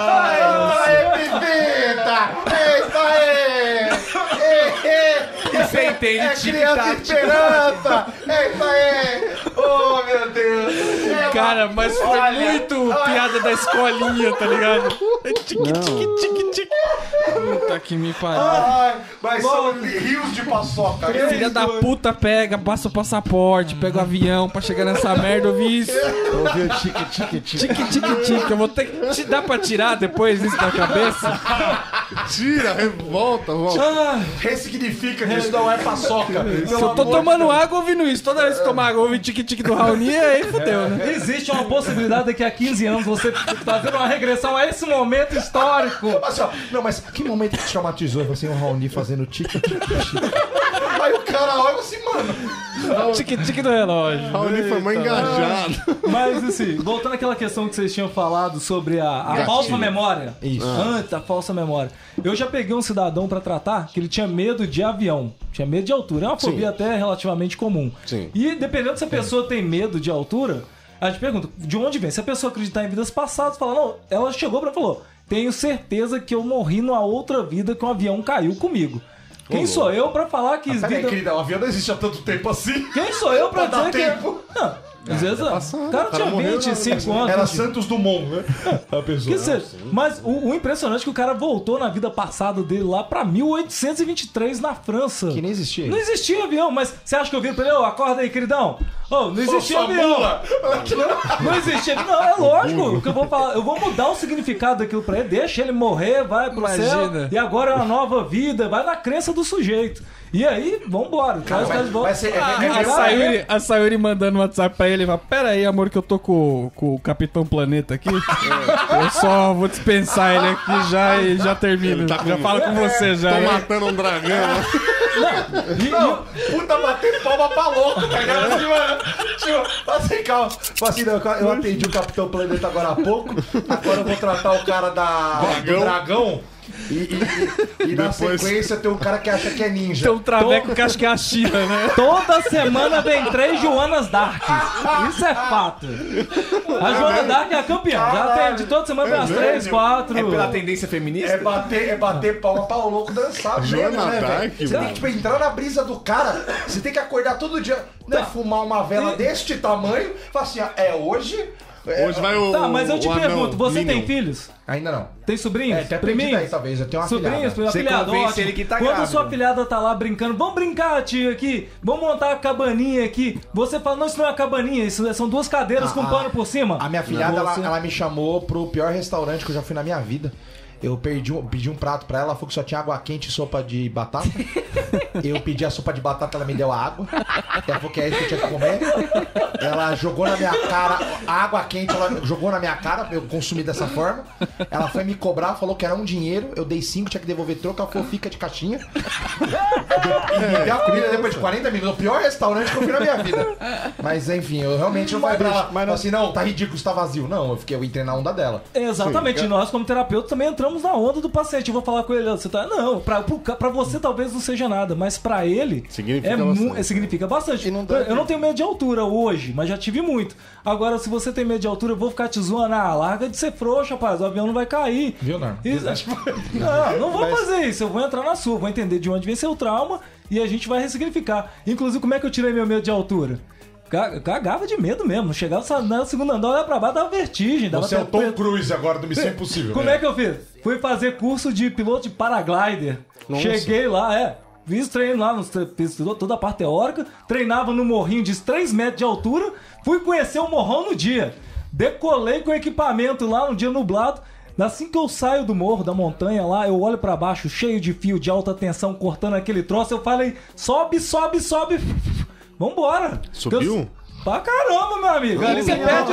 E você entende tic-tac. Esperança! É isso aí! Oh, meu Deus! Cara, mas foi muito piada da escolinha, tá ligado? Não. Puta que me pariu. Ai, mas são rios de paçoca. Filha da puta passa o passaporte, pega o avião pra chegar nessa merda, eu vi isso. Ouviu o tique-tique-tique. Tique-tique-tique. Eu vou ter que... Dá pra tirar depois isso da cabeça? Tira, volta. Ressignifica que isso não é paçoca. Se eu tô tomando água ouvindo isso, toda vez que tomar água ouvindo tique-tique do Raoni, aí fudeu, né? Existe uma possibilidade daqui a 15 anos você fazer uma regressão a esse momento histórico. Assim, ó, não, mas que momento que te traumatizou? Assim, o Raoni fazendo tique-tique-tique. Aí o cara olha assim, mano. Tique-tique do relógio. Raoni foi mais engajado. Mas assim, voltando àquela questão que vocês tinham falado sobre a falsa memória. Isso. Antes, a falsa memória. Eu já peguei um cidadão pra tratar que ele tinha medo de avião. Tinha medo de altura. É uma fobia até relativamente comum. Sim. E dependendo se a pessoa tem medo de altura, a gente pergunta, de onde vem? Se a pessoa acreditar em vidas passadas, fala, não, ela chegou pra falou, tenho certeza que eu morri numa outra vida que um avião caiu comigo. Quem sou eu pra falar que... Peraí, querida, o avião não existe há tanto tempo assim. Quem sou eu pra dizer que... tempo. Não, às vezes o cara tinha 25 anos. Era Santos Dumont, né? A pessoa. Que seja. Mas o impressionante é que o cara voltou na vida passada dele lá pra 1823 na França. Que nem existia. Não existia avião, mas você acha que eu viro pra ele, acorda aí, queridão? Não existia avião. Não existia. Não, é lógico que eu vou falar. Eu vou mudar o significado daquilo pra ele, deixa ele morrer, vai pro céu. E agora é uma nova vida, vai na crença do sujeito. E aí, vambora. A Sayuri mandando um WhatsApp pra ele e fala: pera aí, amor, que eu tô com o Capitão Planeta aqui. Eu só vou dispensar ele aqui já e já termino. Tá já falo com você já. Tô matando um dragão. Puta, batendo palma pra louco, tá ligado? Assim, mano. Tipo, assim, calma. Assim, não, eu atendi o Capitão Planeta agora há pouco. Agora eu vou tratar o cara do dragão. E na sequência tem um cara que acha que é ninja. Tem um traveco que acha que é a Shira, né? Toda semana vem 3 Joanas Dark. Isso é fato. A Joana Dark é a campeã. Já tem de toda semana vem as 3, 4. É pela tendência feminista? É bater palma pra o louco dançar. Joana né, Dark, você tem que tipo, entrar na brisa do cara. Você tem que acordar todo dia, né, fumar uma vela deste tamanho. Falar assim, é hoje. Hoje vai o. Tá, mas eu te pergunto, você Minion. tem filhos? Ainda não. Tem sobrinhos? Até perdido aí, talvez. Eu tenho uma Sobrinhos, filhada. afilhado, ótimo. ele que tá Quando a grávida. sua afilhada tá lá brincando, vamos brincar, tio, aqui, vamos montar a cabaninha aqui. Você fala, não, isso não é uma cabaninha, isso são 2 cadeiras com pano por cima. A minha filhada, Você- ela me chamou pro pior restaurante que eu já fui na minha vida. Eu pedi um prato pra ela, ela falou que só tinha água quente e sopa de batata. Eu pedi a sopa de batata, ela me deu a água. Ela falou que é isso que eu tinha que comer. Ela jogou na minha cara, a água quente, ela jogou na minha cara, eu consumi dessa forma. Ela foi me cobrar, falou que era um dinheiro, eu dei 5, tinha que devolver troco, ela falou, fica de caixinha. E me deu a comida depois de 40 minutos, o pior restaurante que eu fui na minha vida. Mas enfim, eu realmente não falei pra ela, mas assim, não, tá ridículo, está vazio. Não, eu entrei na onda dela. Exatamente, nós como terapeutas também entramos na onda do paciente. Eu vou falar com ele, você tá... Não, pra você talvez não seja nada, mas pra ele Significa bastante. significa bastante. E não dá- Eu não tenho medo de altura hoje, mas já tive muito. Agora, se você tem medo de altura, eu vou ficar te zoando. Larga de ser frouxo, rapaz, o avião não vai cair. Viu, Nar? Não vou fazer isso, eu vou entrar na sua, vou entender de onde vem seu trauma e a gente vai ressignificar. Inclusive, como é que eu tirei meu medo de altura? Cagava de medo mesmo. Chegava no segundo andar, olhava pra baixo, dava vertigem. Dava Você é o até- Tom Cruise agora do Missão Impossível. Como é que eu fiz? Fui fazer curso de piloto de paraglider. Cheguei lá, fiz treino lá, fiz toda a parte teórica, treinava no morrinho de 3 metros de altura, fui conhecer o morrão no dia. Decolei com equipamento lá no dia nublado. Assim que eu saio do morro, da montanha lá, eu olho pra baixo, cheio de fio de alta tensão, cortando aquele troço, eu falei, sobe, sobe, sobe. Vambora. Subiu? Pra caramba, meu amigo. Ali você perde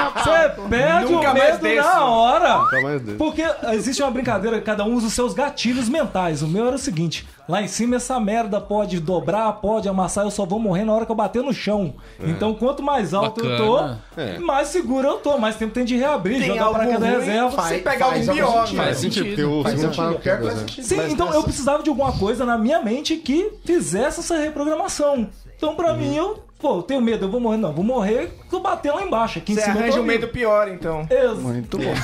Nunca o mais medo desço. na hora. Nunca mais desço. Porque existe uma brincadeira, cada um usa os seus gatilhos mentais. O meu era o seguinte: lá em cima essa merda pode dobrar, pode amassar, eu só vou morrer na hora que eu bater no chão. Então quanto mais alto Bacana. eu tô, mais seguro eu tô, mais tempo tem de reabrir, Tem jogar algo para cada ruim, reserva. você pegar algum bioma. Faz sentido. Tem o Faz segundo sentido. Pior que faz paraquedas, né? sentido. Sim, então eu precisava de alguma coisa na minha mente que fizesse essa reprogramação. Então pra mim eu tenho medo, eu vou morrer. Não, vou morrer se eu bater lá embaixo. Aqui em Você cima eu arranja tô um medo vivo. pior, então. Muito bom.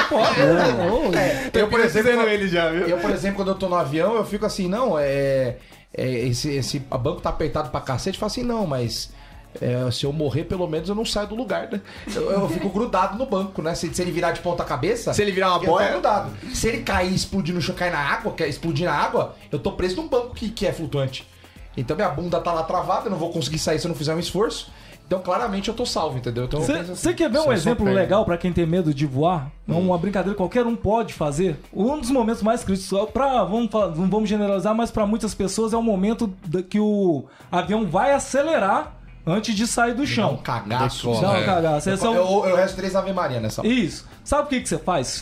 Eu, por exemplo, ele já, viu? eu, por exemplo, quando eu tô no avião, eu fico assim, não, esse banco tá apertado pra cacete, eu falo assim, não, mas se eu morrer, pelo menos eu não saio do lugar, né? Eu fico grudado no banco, né? Se ele virar de ponta cabeça... Se ele virar uma eu boia... tô grudado. Se ele cair e explodir no chão, cair na água, explodir na água, eu tô preso num banco que é flutuante. Então minha bunda tá lá travada, eu não vou conseguir sair se eu não fizer um esforço. Então claramente eu tô salvo, entendeu? Então, você quer ver um exemplo legal pra quem tem medo de voar? Uma brincadeira que qualquer um pode fazer. Um dos momentos mais críticos, não vamos generalizar, mas pra muitas pessoas é o momento que o avião vai acelerar antes de sair do chão. Dá um cagaço. Dá um cagaço. Eu rezo 3 Ave Maria nessa hora. Isso. Sabe o que você faz?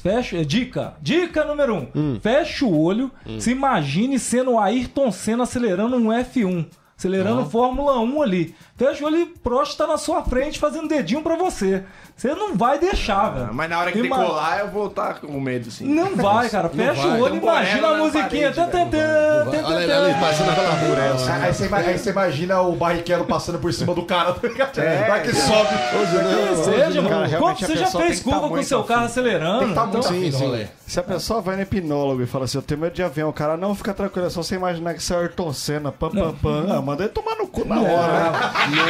Dica número 1. Fecha o olho, se imagine sendo o Ayrton Senna acelerando um F1. Acelerando Fórmula 1 ali. Fecha o olho e Prost tá na sua frente fazendo dedinho pra você. Você não vai deixar, velho. Mas na hora que decolar, eu vou estar com medo, sim. Não vai, cara. Fecha o olho e imagina a musiquinha. Olha ele passando aquela murela. Aí você imagina o barriqueiro passando por cima do cara. Vai que sobe. Seja, mano. Quando você já fez curva com o seu carro acelerando. Tem que estar muito afim do rolê. Se a pessoa vai no hipnólogo e fala assim, eu tenho medo de avião, o cara não fica tranquilo, é só você imaginar que você é o Ayrton Senna, manda ele tomar no cu na hora.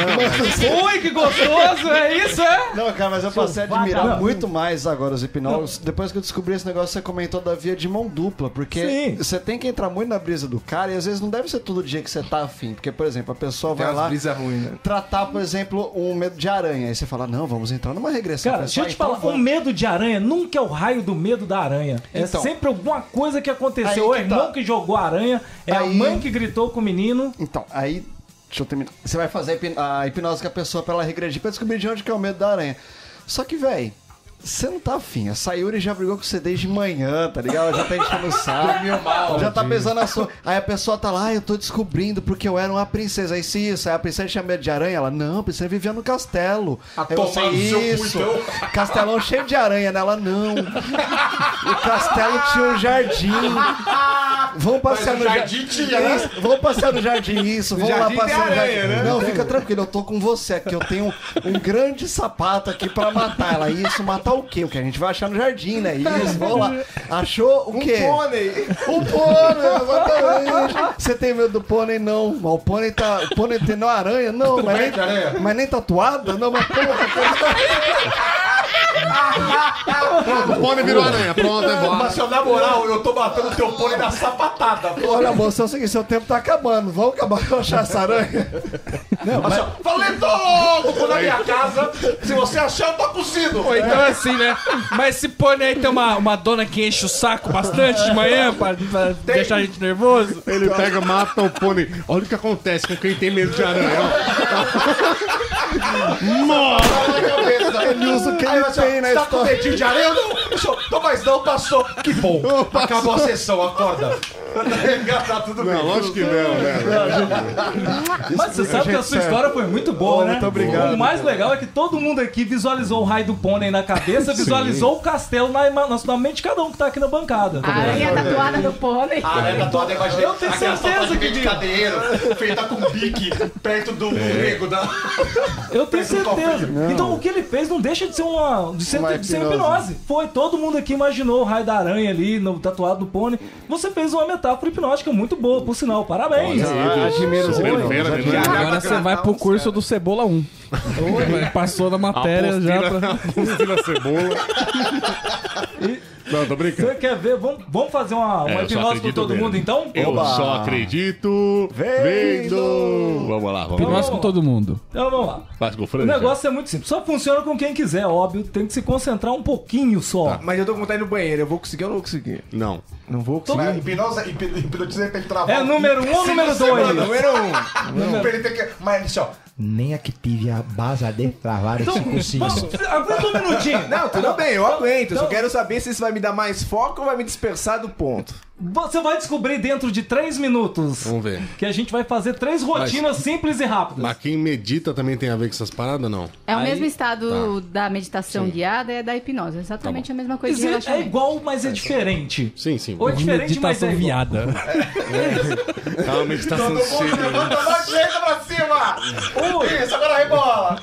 Ui, que gostoso, é isso, é? Não, cara, mas eu passei a admirar muito mais agora os hipnólogos. Depois que eu descobri esse negócio, você comentou da via de mão dupla, porque você tem que entrar muito na brisa do cara e às vezes não deve ser todo dia que você tá afim, porque, por exemplo, a pessoa vai lá tratar, por exemplo, um medo de aranha, aí você fala, não, vamos entrar numa regressão. Cara, deixa eu te falar, o medo de aranha nunca é o raio do medo da aranha. É sempre alguma coisa que aconteceu. O irmão que jogou a aranha, a mãe que gritou com o menino. Então, aí, deixa eu terminar. Você vai fazer a hipnose com a pessoa pra ela regredir, pra descobrir de onde que é o medo da aranha. Só que, velho, você não tá afim. A Sayuri já brigou com você desde manhã, tá ligado? Ela já tá enchendo o saco. Já tá pesando a sua. Aí a pessoa tá lá, eu tô descobrindo porque eu era uma princesa. Aí se isso, aí a princesa tinha medo de aranha. Ela, não, a princesa vivia no castelo. Eu sei isso. Castelão cheio de aranha nela, não. O castelo tinha um jardim. Vamos passear no jardim. Vamos passear no jardim, isso. Vamos lá passear no jardim. Né? Não, fica tranquilo, eu tô com você aqui. Eu tenho um grande sapato aqui pra matar ela. Isso, matar o quê? O que a gente vai achar no jardim, né? Isso, vamos lá. Achou o quê? Um pônei. Um pônei, exatamente. Você tem medo do pônei? Não. Mas o pônei tem uma aranha? Não, mas nem tatuada? Não, mas O pônei virou aranha, pronto, é bom. Mas se eu namorar, eu tô matando o teu pônei na sapatada. Olha, moça, é o seguinte, seu tempo tá acabando. Vamos acabar de achar essa aranha? Não, mas... Valendo! Vou na minha casa. Se você achar, eu tô cozido. Ou então é assim, né? Mas esse pônei aí tem uma dona que enche o saco bastante de manhã pra deixar a gente nervoso. Ele pega, mata o pônei. Olha o que acontece com quem tem medo de aranha. Nossa! Ele usa o que ele tem na Tá com dedinho de areia? Não, tô mais não, passou. Que bom. Acabou a sessão, acorda. Tá tudo bem. Não, lógico que não, velho. Mas você sabe que a sua história foi muito boa, né? Muito obrigado. O mais legal é que todo mundo aqui visualizou o raio do pônei na cabeça, visualizou o castelo na mente de cada um que tá aqui na bancada. A aranha tatuada no pônei. A aranha tatuada, imaginei. Eu tenho certeza que de cadeiro, feita com bique, perto do grego da... Eu tenho certeza. Então o que ele fez não deixa de ser de ser hipnose. Foi, todo mundo aqui imaginou o raio da aranha ali, no tatuado do pônei. Você fez uma metáfora hipnótica muito boa, por sinal. Parabéns. Agora você vai pro curso do Cebola 1. Passou na matéria já pra... Apostila cebola. Não, tô brincando. Você quer ver? Vamos fazer uma hipnose com todo mundo, então? Eu só acredito vendo. Vamos lá, vamos lá. Hipnose com todo mundo. Então vamos lá. Faz com o O negócio é muito simples. Só funciona com quem quiser, óbvio. Tem que se concentrar um pouquinho só. Mas eu tô com vontade no banheiro. Eu vou conseguir ou não vou conseguir? Não. Não vou conseguir. Hipnotiza tem que travar. É número 1 ou número 2? Número 1. Mas assim, ó. Nem a que tive a base de travar esse cursinho. Aguenta um minutinho. Não, tudo bem, eu aguento. Eu só quero saber se isso vai me dar mais foco ou vai me dispersar do ponto. Você vai descobrir dentro de 3 minutos. Vamos ver. Que a gente vai fazer 3 rotinas simples e rápidas. Mas quem medita também tem a ver com essas paradas, não? É o mesmo estado da meditação guiada e da hipnose. Exatamente a mesma coisa de É relaxamento. igual, mas é diferente. Sim, sim. Ou é diferente, mas é Meditação igual. viada. É uma meditação cheia. Chega pra cima! Isso, agora rebola!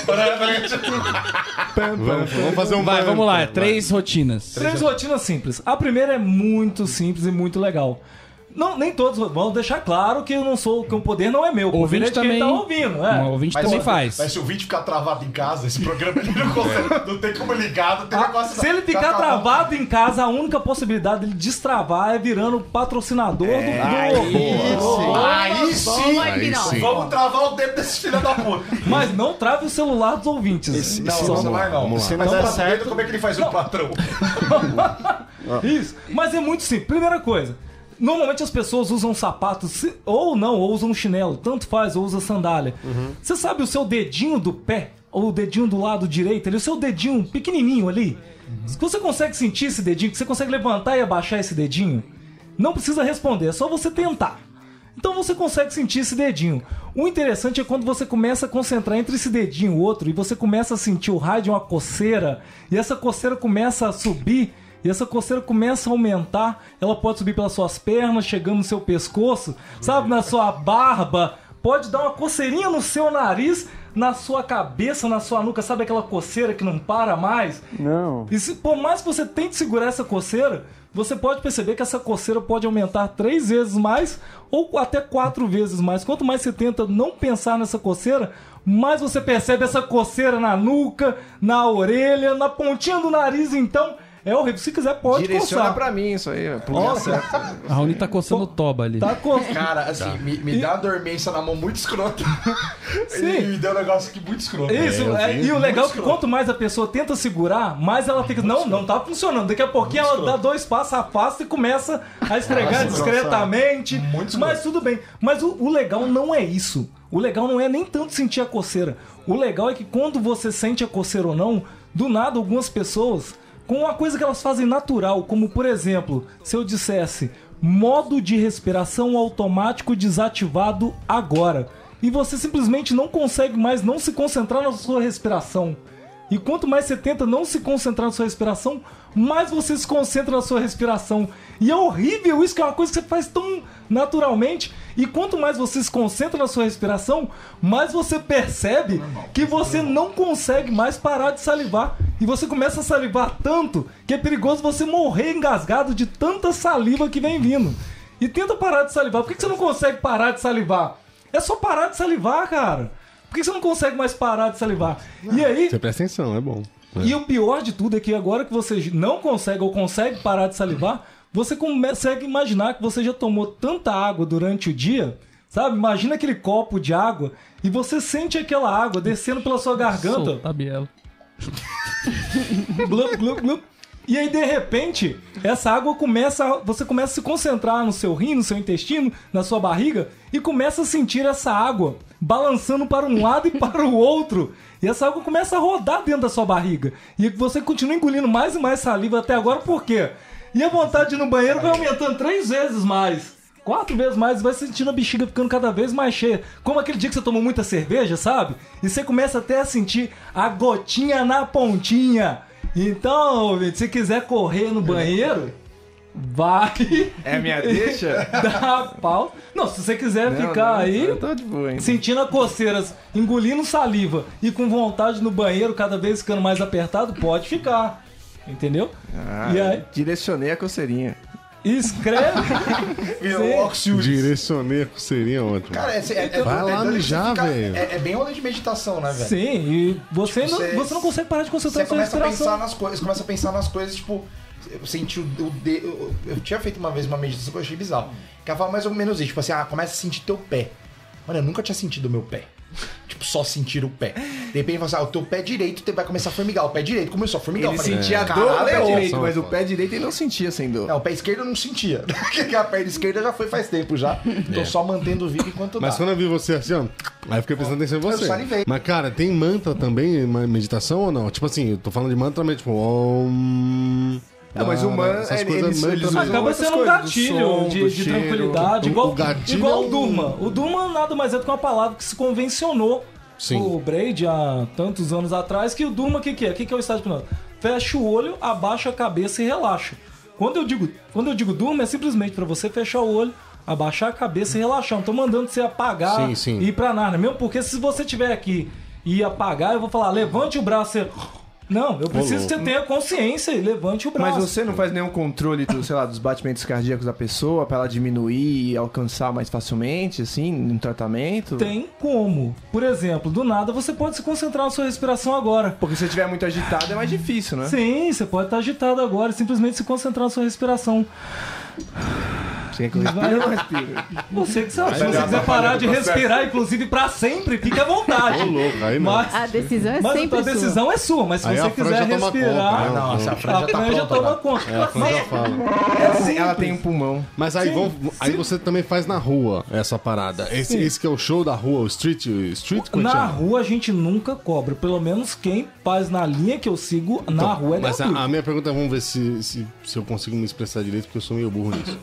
Vamos fazer um... Vamos lá. 3 rotinas. 3 rotinas simples. A primeira é muito simples e muito legal. Não, nem todos. Vamos deixar claro que eu não sou, que o poder não é meu. O poder é de quem tá ouvindo. O ouvinte também faz. Mas se o ouvinte ficar travado em casa, esse programa ele não consegue. Não tem como ligar, não tem negócio. Se ele ficar travado em casa, a única possibilidade dele destravar é virando patrocinador do. Aí sim. Aí sim. Vamos travar o dedo desse filho da puta. Mas não trave o celular dos ouvintes. Não vai não. Vamos lá. Mas é certo, como é que ele faz o patrão? Isso. Mas é muito simples. Primeira coisa. Normalmente as pessoas usam sapatos, ou não, ou usam chinelo, tanto faz, ou usa sandália. Você sabe o seu dedinho do pé, ou o dedinho do lado direito, o seu dedinho pequenininho ali? Você consegue sentir esse dedinho? Você consegue levantar e abaixar esse dedinho? Não precisa responder, é só você tentar. Então você consegue sentir esse dedinho. O interessante é quando você começa a concentrar entre esse dedinho e o outro, e você começa a sentir o raio de uma coceira, e essa coceira começa a subir, e essa coceira começa a aumentar. Ela pode subir pelas suas pernas, chegando no seu pescoço, sabe, na sua barba. Pode dar uma coceirinha no seu nariz, na sua cabeça, na sua nuca. Sabe aquela coceira que não para mais? Não. E se, por mais que você tente segurar essa coceira, você pode perceber que essa coceira pode aumentar 3 vezes mais ou até 4 vezes mais. Quanto mais você tenta não pensar nessa coceira, mais você percebe essa coceira na nuca, na orelha, na pontinha do nariz. Então, é horrível. Se quiser, pode Direciona coçar. pra mim isso aí. Nossa, A Raoni tá coçando o toba ali. tá coçando. Cara, assim, me dá uma dormência na mão muito escrota. Sim. Ele me deu um negócio aqui muito escroto. Isso, e o legal é que quanto mais a pessoa tenta segurar, mais ela fica, não tá funcionando. Daqui a pouquinho ela dá 2 passos, afasta e começa a esfregar discretamente. Mas tudo bem. Mas o legal não é isso. O legal não é nem tanto sentir a coceira. O legal é que quando você sente a coceira ou não, do nada algumas pessoas, com uma coisa que elas fazem natural, como por exemplo, se eu dissesse modo de respiração automático desativado agora, e você simplesmente não consegue mais não se concentrar na sua respiração. E quanto mais você tenta não se concentrar na sua respiração, mais você se concentra na sua respiração. E é horrível isso, que é uma coisa que você faz tão naturalmente. E quanto mais você se concentra na sua respiração, mais você percebe que você não consegue mais parar de salivar. E você começa a salivar tanto que é perigoso você morrer engasgado de tanta saliva que vem vindo. E tenta parar de salivar. Por que você não consegue parar de salivar? É só parar de salivar, cara. Por que você não consegue mais parar de salivar? E aí... Você presta atenção, é bom. E o pior de tudo é que agora que você não consegue ou consegue parar de salivar, você consegue imaginar que você já tomou tanta água durante o dia, sabe? Imagina aquele copo de água e você sente aquela água descendo pela sua garganta. Solta a biela. Glup, glup, glup. E aí, de repente, essa água você começa a se concentrar no seu rim, no seu intestino, na sua barriga, e começa a sentir essa água balançando para um lado e para o outro. E essa água começa a rodar dentro da sua barriga. E você continua engolindo mais e mais saliva até agora, por quê? E a vontade de ir no banheiro vai aumentando 3 vezes mais. 4 vezes mais, vai sentindo a bexiga ficando cada vez mais cheia. Como aquele dia que você tomou muita cerveja, sabe? E você começa até a sentir a gotinha na pontinha. Então, se quiser correr no banheiro, vai. É minha deixa? Dá pausa. Não, se você quiser ficar aí, eu tô de boa, hein? sentindo a coceiras, engolindo saliva e com vontade no banheiro, cada vez ficando mais apertado, pode ficar. Entendeu? E aí? Direcionei a coceirinha. Escreve. Direcionei a coceirinha ótimo. Cara, vai lá mijar, velho. É bem rolê de meditação, né, velho? Sim, e você não consegue parar de concentrar na sua respiração. Você começa a pensar nas coisas, tipo... Eu senti o dedo... Eu tinha feito uma vez uma meditação que eu achei bizarro. Que ela fala mais ou menos isso. Tipo assim, começa a sentir teu pé. Mano, eu nunca tinha sentido o meu pé. Tipo, só sentir o pé. De repente, fala assim, o teu pé direito vai começar a formigar. O pé direito começou a formigar. Ele sentia dor no pé direito, mas o pé direito ele não sentia sem dor. Não, o pé esquerdo eu não sentia. Porque a perna esquerda já foi faz tempo já. Tô só mantendo o vivo enquanto Mas dá. quando eu vi você assim, ó, aí eu fiquei prestando atenção em você. Eu salivei. Mas, cara, tem mantra também, meditação ou não? Tipo assim, eu tô falando de mantra, mas tipo... Não, mas o mantra, eles acaba sendo um gatilho de tranquilidade, igual gatilho o Durma. O Durma nada mais é do que uma palavra que se convencionou o Braid há tantos anos atrás, que o Durma, o que é? O que é o estado de hipnose? Fecha o olho, abaixa a cabeça e relaxa. Quando eu digo Durma, é simplesmente para você fechar o olho, abaixar a cabeça e relaxar. Não tô mandando você apagar e ir pra nada. Mesmo porque se você tiver aqui e apagar, eu vou falar, levante o braço e... Não, eu preciso que você tenha consciência e levante o braço. Mas você não faz nenhum controle dos batimentos cardíacos da pessoa pra ela diminuir e alcançar mais facilmente, assim, no tratamento? Tem como. Por exemplo, do nada você pode se concentrar na sua respiração agora. Porque se você estiver muito agitado é mais difícil, né? Sim, você pode estar agitado agora e simplesmente se concentrar na sua respiração. Você quer que eu respire ou não respiro? Você que sabe. Se você quiser parar de respirar, inclusive pra sempre, fique à vontade. Ô, louco, aí não. Mas A decisão é sempre a decisão é sua, mas se Aí você a Fran quiser já toma respirar, conta, né? Nossa, a Fran já tá já pronta. toma Já. conta. É, a Fran já fala. Ela tem um pulmão. Mas aí, aí você também faz na rua essa parada. Esse que é o show da rua, o street como é que Na chama? rua a gente nunca cobra. Pelo menos quem faz na linha que eu sigo, na rua é Mas gratuito. a minha pergunta é, vamos ver se eu consigo me expressar direito, porque eu sou meio burro nisso.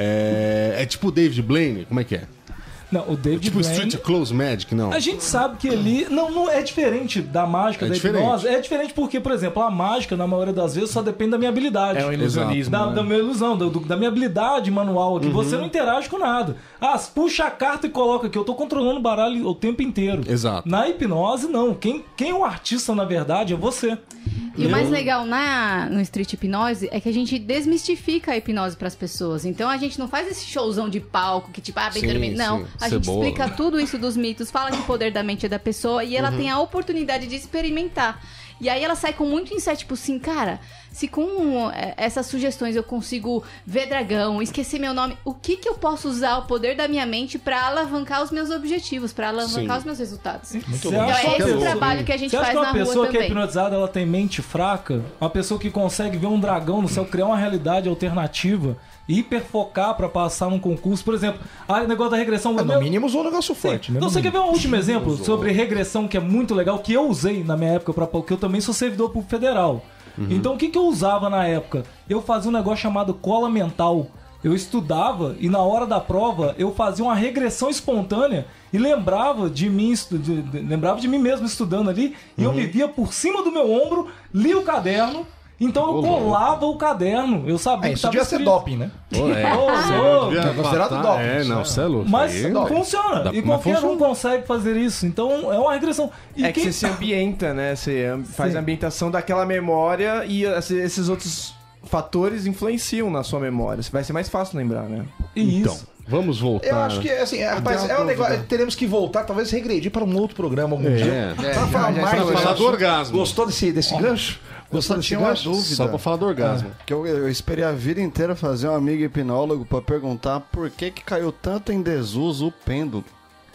É tipo o David Blaine? Como é que é? Não, o David Tipo Blaine... Street Close Magic, não? A gente sabe que ele... Não é diferente da mágica, É da diferente. hipnose. É diferente porque, por exemplo, a mágica, na maioria das vezes, só depende da minha habilidade. É um ilusionismo. Da minha ilusão, da minha habilidade manual aqui. Você não interage com nada. Puxa a carta e coloca aqui. Eu tô controlando o baralho o tempo inteiro. Exato. Na hipnose, não. Quem é o artista, na verdade, é você. E o mais legal no Street Hipnose é que a gente desmistifica a hipnose pras pessoas. Então a gente não faz esse showzão de palco que tipo, bem Sim, dormindo. Não, sim. a gente Cebola, explica né? tudo isso dos mitos, fala que o poder da mente é da pessoa e ela tem a oportunidade de experimentar. E aí ela sai com muito insight, tipo assim, cara, se com essas sugestões eu consigo ver dragão, esquecer meu nome, o que eu posso usar o poder da minha mente pra alavancar os meus objetivos, pra alavancar Sim. os meus resultados? Muito Então é esse o trabalho que a gente Você acha faz que na uma rua pessoa que é também. hipnotizada ela tem mente fraca? Uma pessoa que consegue ver um dragão no céu, criar uma realidade alternativa, hiperfocar pra passar num concurso, por exemplo, o negócio da regressão. No mínimo usou um negócio forte, né? Então você quer ver um último exemplo sobre regressão que é muito legal, que eu usei na minha época, porque eu também sou servidor público federal. Então o que eu usava na época? Eu fazia um negócio chamado cola mental. Eu estudava e na hora da prova eu fazia uma regressão espontânea e lembrava de mim mesmo estudando ali, e eu me via por cima do meu ombro, lia o caderno. Então eu colava o caderno. Eu sabia que Isso tava devia ser escrito. doping, né? É considerado doping. É, não, você é louco. Mas Aí- funciona. Dá- E mas qualquer funciona. um consegue fazer isso. Então é uma regressão. E É que você se ambienta, né? Você faz Sim. a ambientação daquela memória e esses outros fatores influenciam na sua memória. Vai ser mais fácil lembrar, né? Então, Isso. vamos voltar. Eu acho que, assim, rapaz, é um negócio. Teremos que voltar, talvez regredir para um outro programa algum dia. Pra falar mais Pra desse falar do assunto. orgasmo. Gostou desse gancho? Gostou desse tinha uma gancho? dúvida. Só pra falar do orgasmo. Que eu esperei a vida inteira fazer um amigo hipnólogo pra perguntar por que caiu tanto em desuso o pêndulo.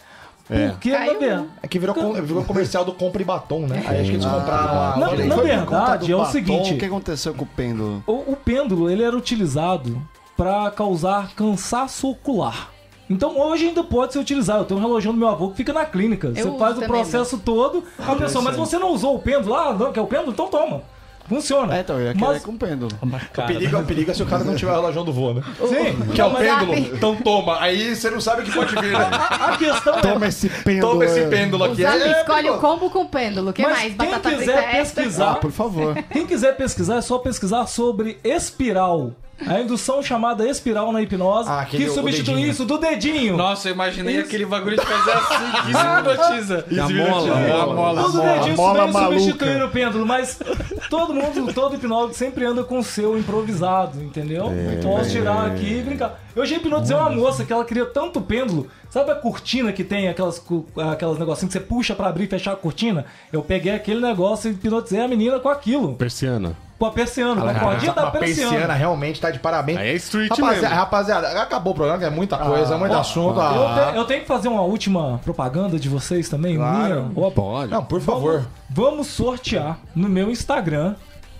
Porque, na Caiu, verdade, É que virou comercial do compra e batom, né? Aí acho que eles compraram a. Na Olha aí. verdade, é o O que seguinte: aconteceu com o pêndulo? o pêndulo ele era utilizado para causar cansaço ocular. Então hoje ainda pode ser utilizado. Eu tenho um relógio do meu avô que fica na clínica. Você uso faz o também, processo todo, a pessoa, mas você não usou o pêndulo? Ah, não, quer o pêndulo? Então toma. Funciona. Então, eu ia querer Mas- com o pêndulo. O perigo é se o cara não tiver o relógio do vô, né? Sim, Que é o mas pêndulo. sabe? Então toma. Aí você não sabe o que pode vir, né? a questão é. esse pêndulo. Toma esse pêndulo aqui. Usar, É, escolhe o combo com pêndulo. O que Mas mais? quem Batata quiser frita pesquisar, Por favor. quem quiser pesquisar, é só pesquisar sobre espiral. A indução chamada espiral na hipnose, Ah, aquele- que o substitui dedinho. isso do dedinho. Nossa, eu imaginei aquele bagulho de fazer assim, que se hipnotiza. A mola. Tudo dedinho, isso mola daí maluca. substituir o pêndulo, mas todo hipnólogo sempre anda com o seu improvisado, entendeu? Posso tirar aqui e brincar. Eu já hipnotizei uma moça que ela queria tanto pêndulo. Sabe a cortina que tem aquelas negocinhos que você puxa pra abrir e fechar a cortina? Eu peguei aquele negócio e hipnotizei a menina com aquilo. Persiana. Com a persiana, com a cordinha da A persiana persiana. realmente tá de parabéns. Aí é street Rapaziada, acabou o programa, que é muita coisa, muito assunto. Eu tenho que fazer uma última propaganda de vocês também, minha. Opa. Pode. Não, por favor. Vamos sortear no meu Instagram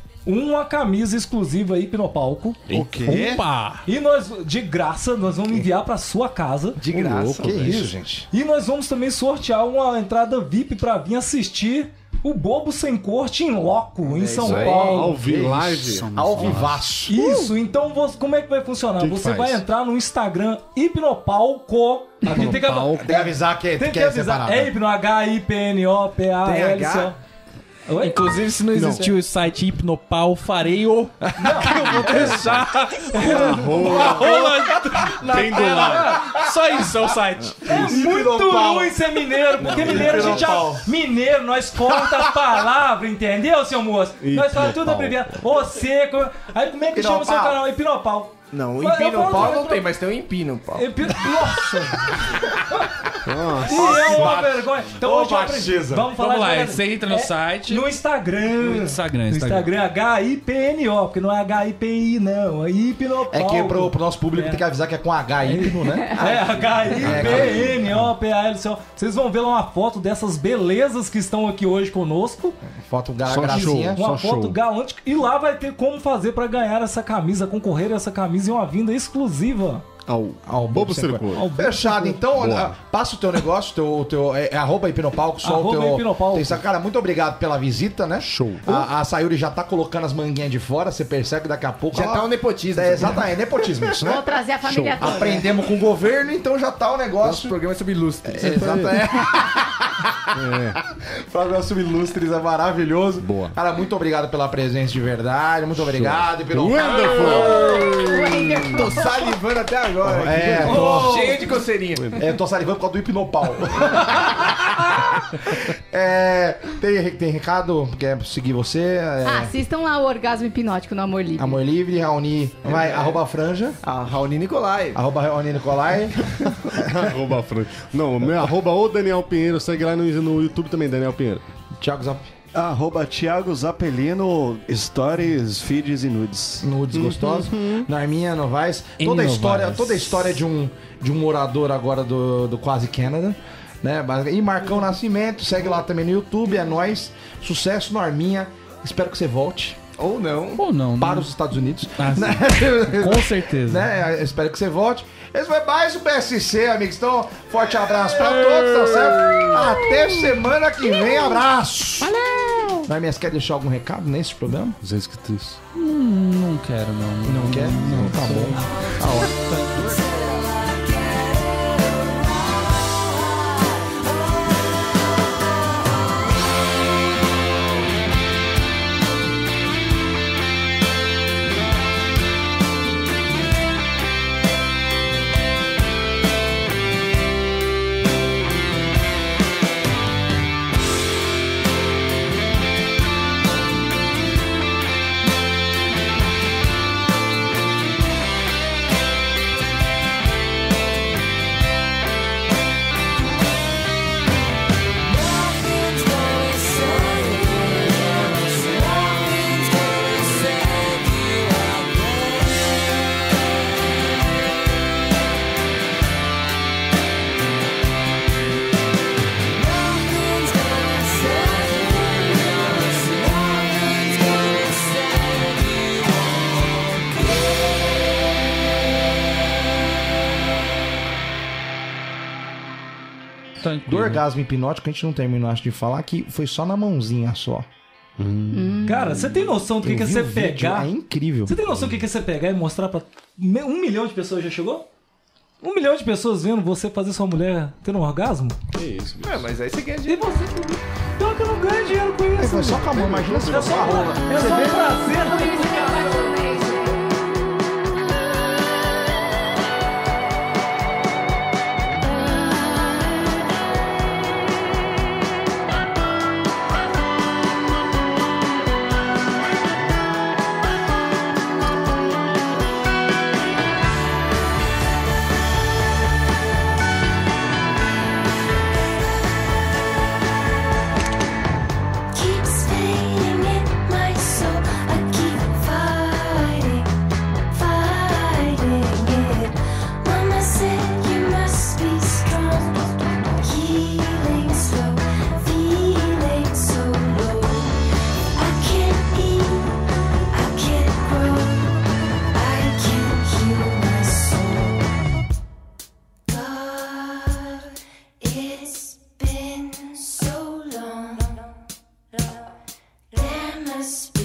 uma camisa exclusiva Hipnopalco. O quê? Opa! E nós, de graça, nós vamos enviar pra sua casa. De graça. Que isso, gente? E nós vamos também sortear uma entrada VIP pra vir assistir o Bobo Sem Corte em loco, em São aí. Paulo. Ao vivo, live. Ao vivaço. Isso, então como é que vai funcionar? Que Você faz? vai entrar no Instagram Hipnopalco. Aqui tem que Tem que avisar que Tem que é avisar. separado. É Hipno, H-I-P-N-O-P-A-L-C-O. Oi? Inclusive, se não existiu o site Hipnopal, farei o... Eu vou deixar Rola. Bem do lado. Só isso é o site. Muito ruim ser mineiro, porque mineiro a gente já... Mineiro, nós corta a palavra, entendeu, seu moço? Nós falamos tudo abreviado. Ô seco. Aí como é que chama o seu canal? Hipnopal. Não, o empino pau não tem, mas tem o empino pau. Nossa! E é uma vergonha. Então hoje eu aprendi. Vamos falar Vamos lá, de... você entra no site. No Instagram. No Instagram. HIPNO, porque não é HIPI, não. É Hipnopau. É que pro nosso público tem que avisar que é com H, hipno, né? HIPNOPALCO. Vocês vão ver lá uma foto dessas belezas que estão aqui hoje conosco. Foto Só gracinha. show. Uma foto galante. E lá vai ter como fazer pra ganhar essa camisa, concorrer a essa camisa e uma vinda exclusiva. Ao Bobo Circuito. Fechado, então, passa o teu negócio, teu é @hipnopalco, só o teu... Hipnopalco. Cara, muito obrigado pela visita, né? Show. A Sayuri já tá colocando as manguinhas de fora, você percebe que daqui a pouco... Já tá o nepotismo. Exatamente, é nepotismo isso, né? Vou trazer a família toda. Aprendemos com o governo, então já tá o Nosso negócio... programa é sobre ilustres. Exatamente. O programa sobre ilustres é maravilhoso. Boa. Cara, muito obrigado pela presença de verdade, muito obrigado. Wonderful. Tô salivando até agora. Cheio de coceirinha. Eu tô salivando por causa do hipnopau. Tem recado? Quer seguir você? Assistam lá o Orgasmo Hipnótico no Amor Livre. Amor Livre, Raoni. Vai, @franja. A Raoni Nicolai. @Raoni Nicolai. @Fran. Não, o meu o Daniel Pinheiro. Segue lá no YouTube também, Daniel Pinheiro. Thiago Zap. Thiago Zapelino, Stories, Feeds e Nudes. Nudes gostosos. Narminha Novaes. Toda a história de um morador agora do Quase Canada. Né? E Marcão Nascimento. Segue lá também no YouTube. É nóis. Sucesso, Norminha. Espero que você volte. Ou não. Para os Estados Unidos. Né? Com certeza. Né? Espero que você volte. Esse foi mais o PSC, amigos. Então, forte abraço pra todos, tá certo? Até semana que vem. Abraço. Valeu. Narminha, quer deixar algum recado nesse programa? Zé Escritriz. Não quero, não. Não quer? Não, tá bom. Tá ótimo. Do orgasmo hipnótico, a gente não terminou, acho, de falar que foi só na mãozinha só. Cara, você tem noção do que é você pegar? É incrível. Você tem noção do que é você pegar e mostrar pra 1 milhão de pessoas? Já chegou? 1 milhão de pessoas vendo você fazer sua mulher tendo um orgasmo? Que isso, bicho. Mas aí você ganha E dinheiro. você... Pior que eu não ganho dinheiro com isso. Foi só com a mão, imagina se É fosse só com a rola. um prazer. Keep staying in my soul. I keep fighting, fighting it. Mama said you must be strong. Healing slow, feeling so low. I can't eat, I can't grow, I can't heal my soul. God, it's been so long. There must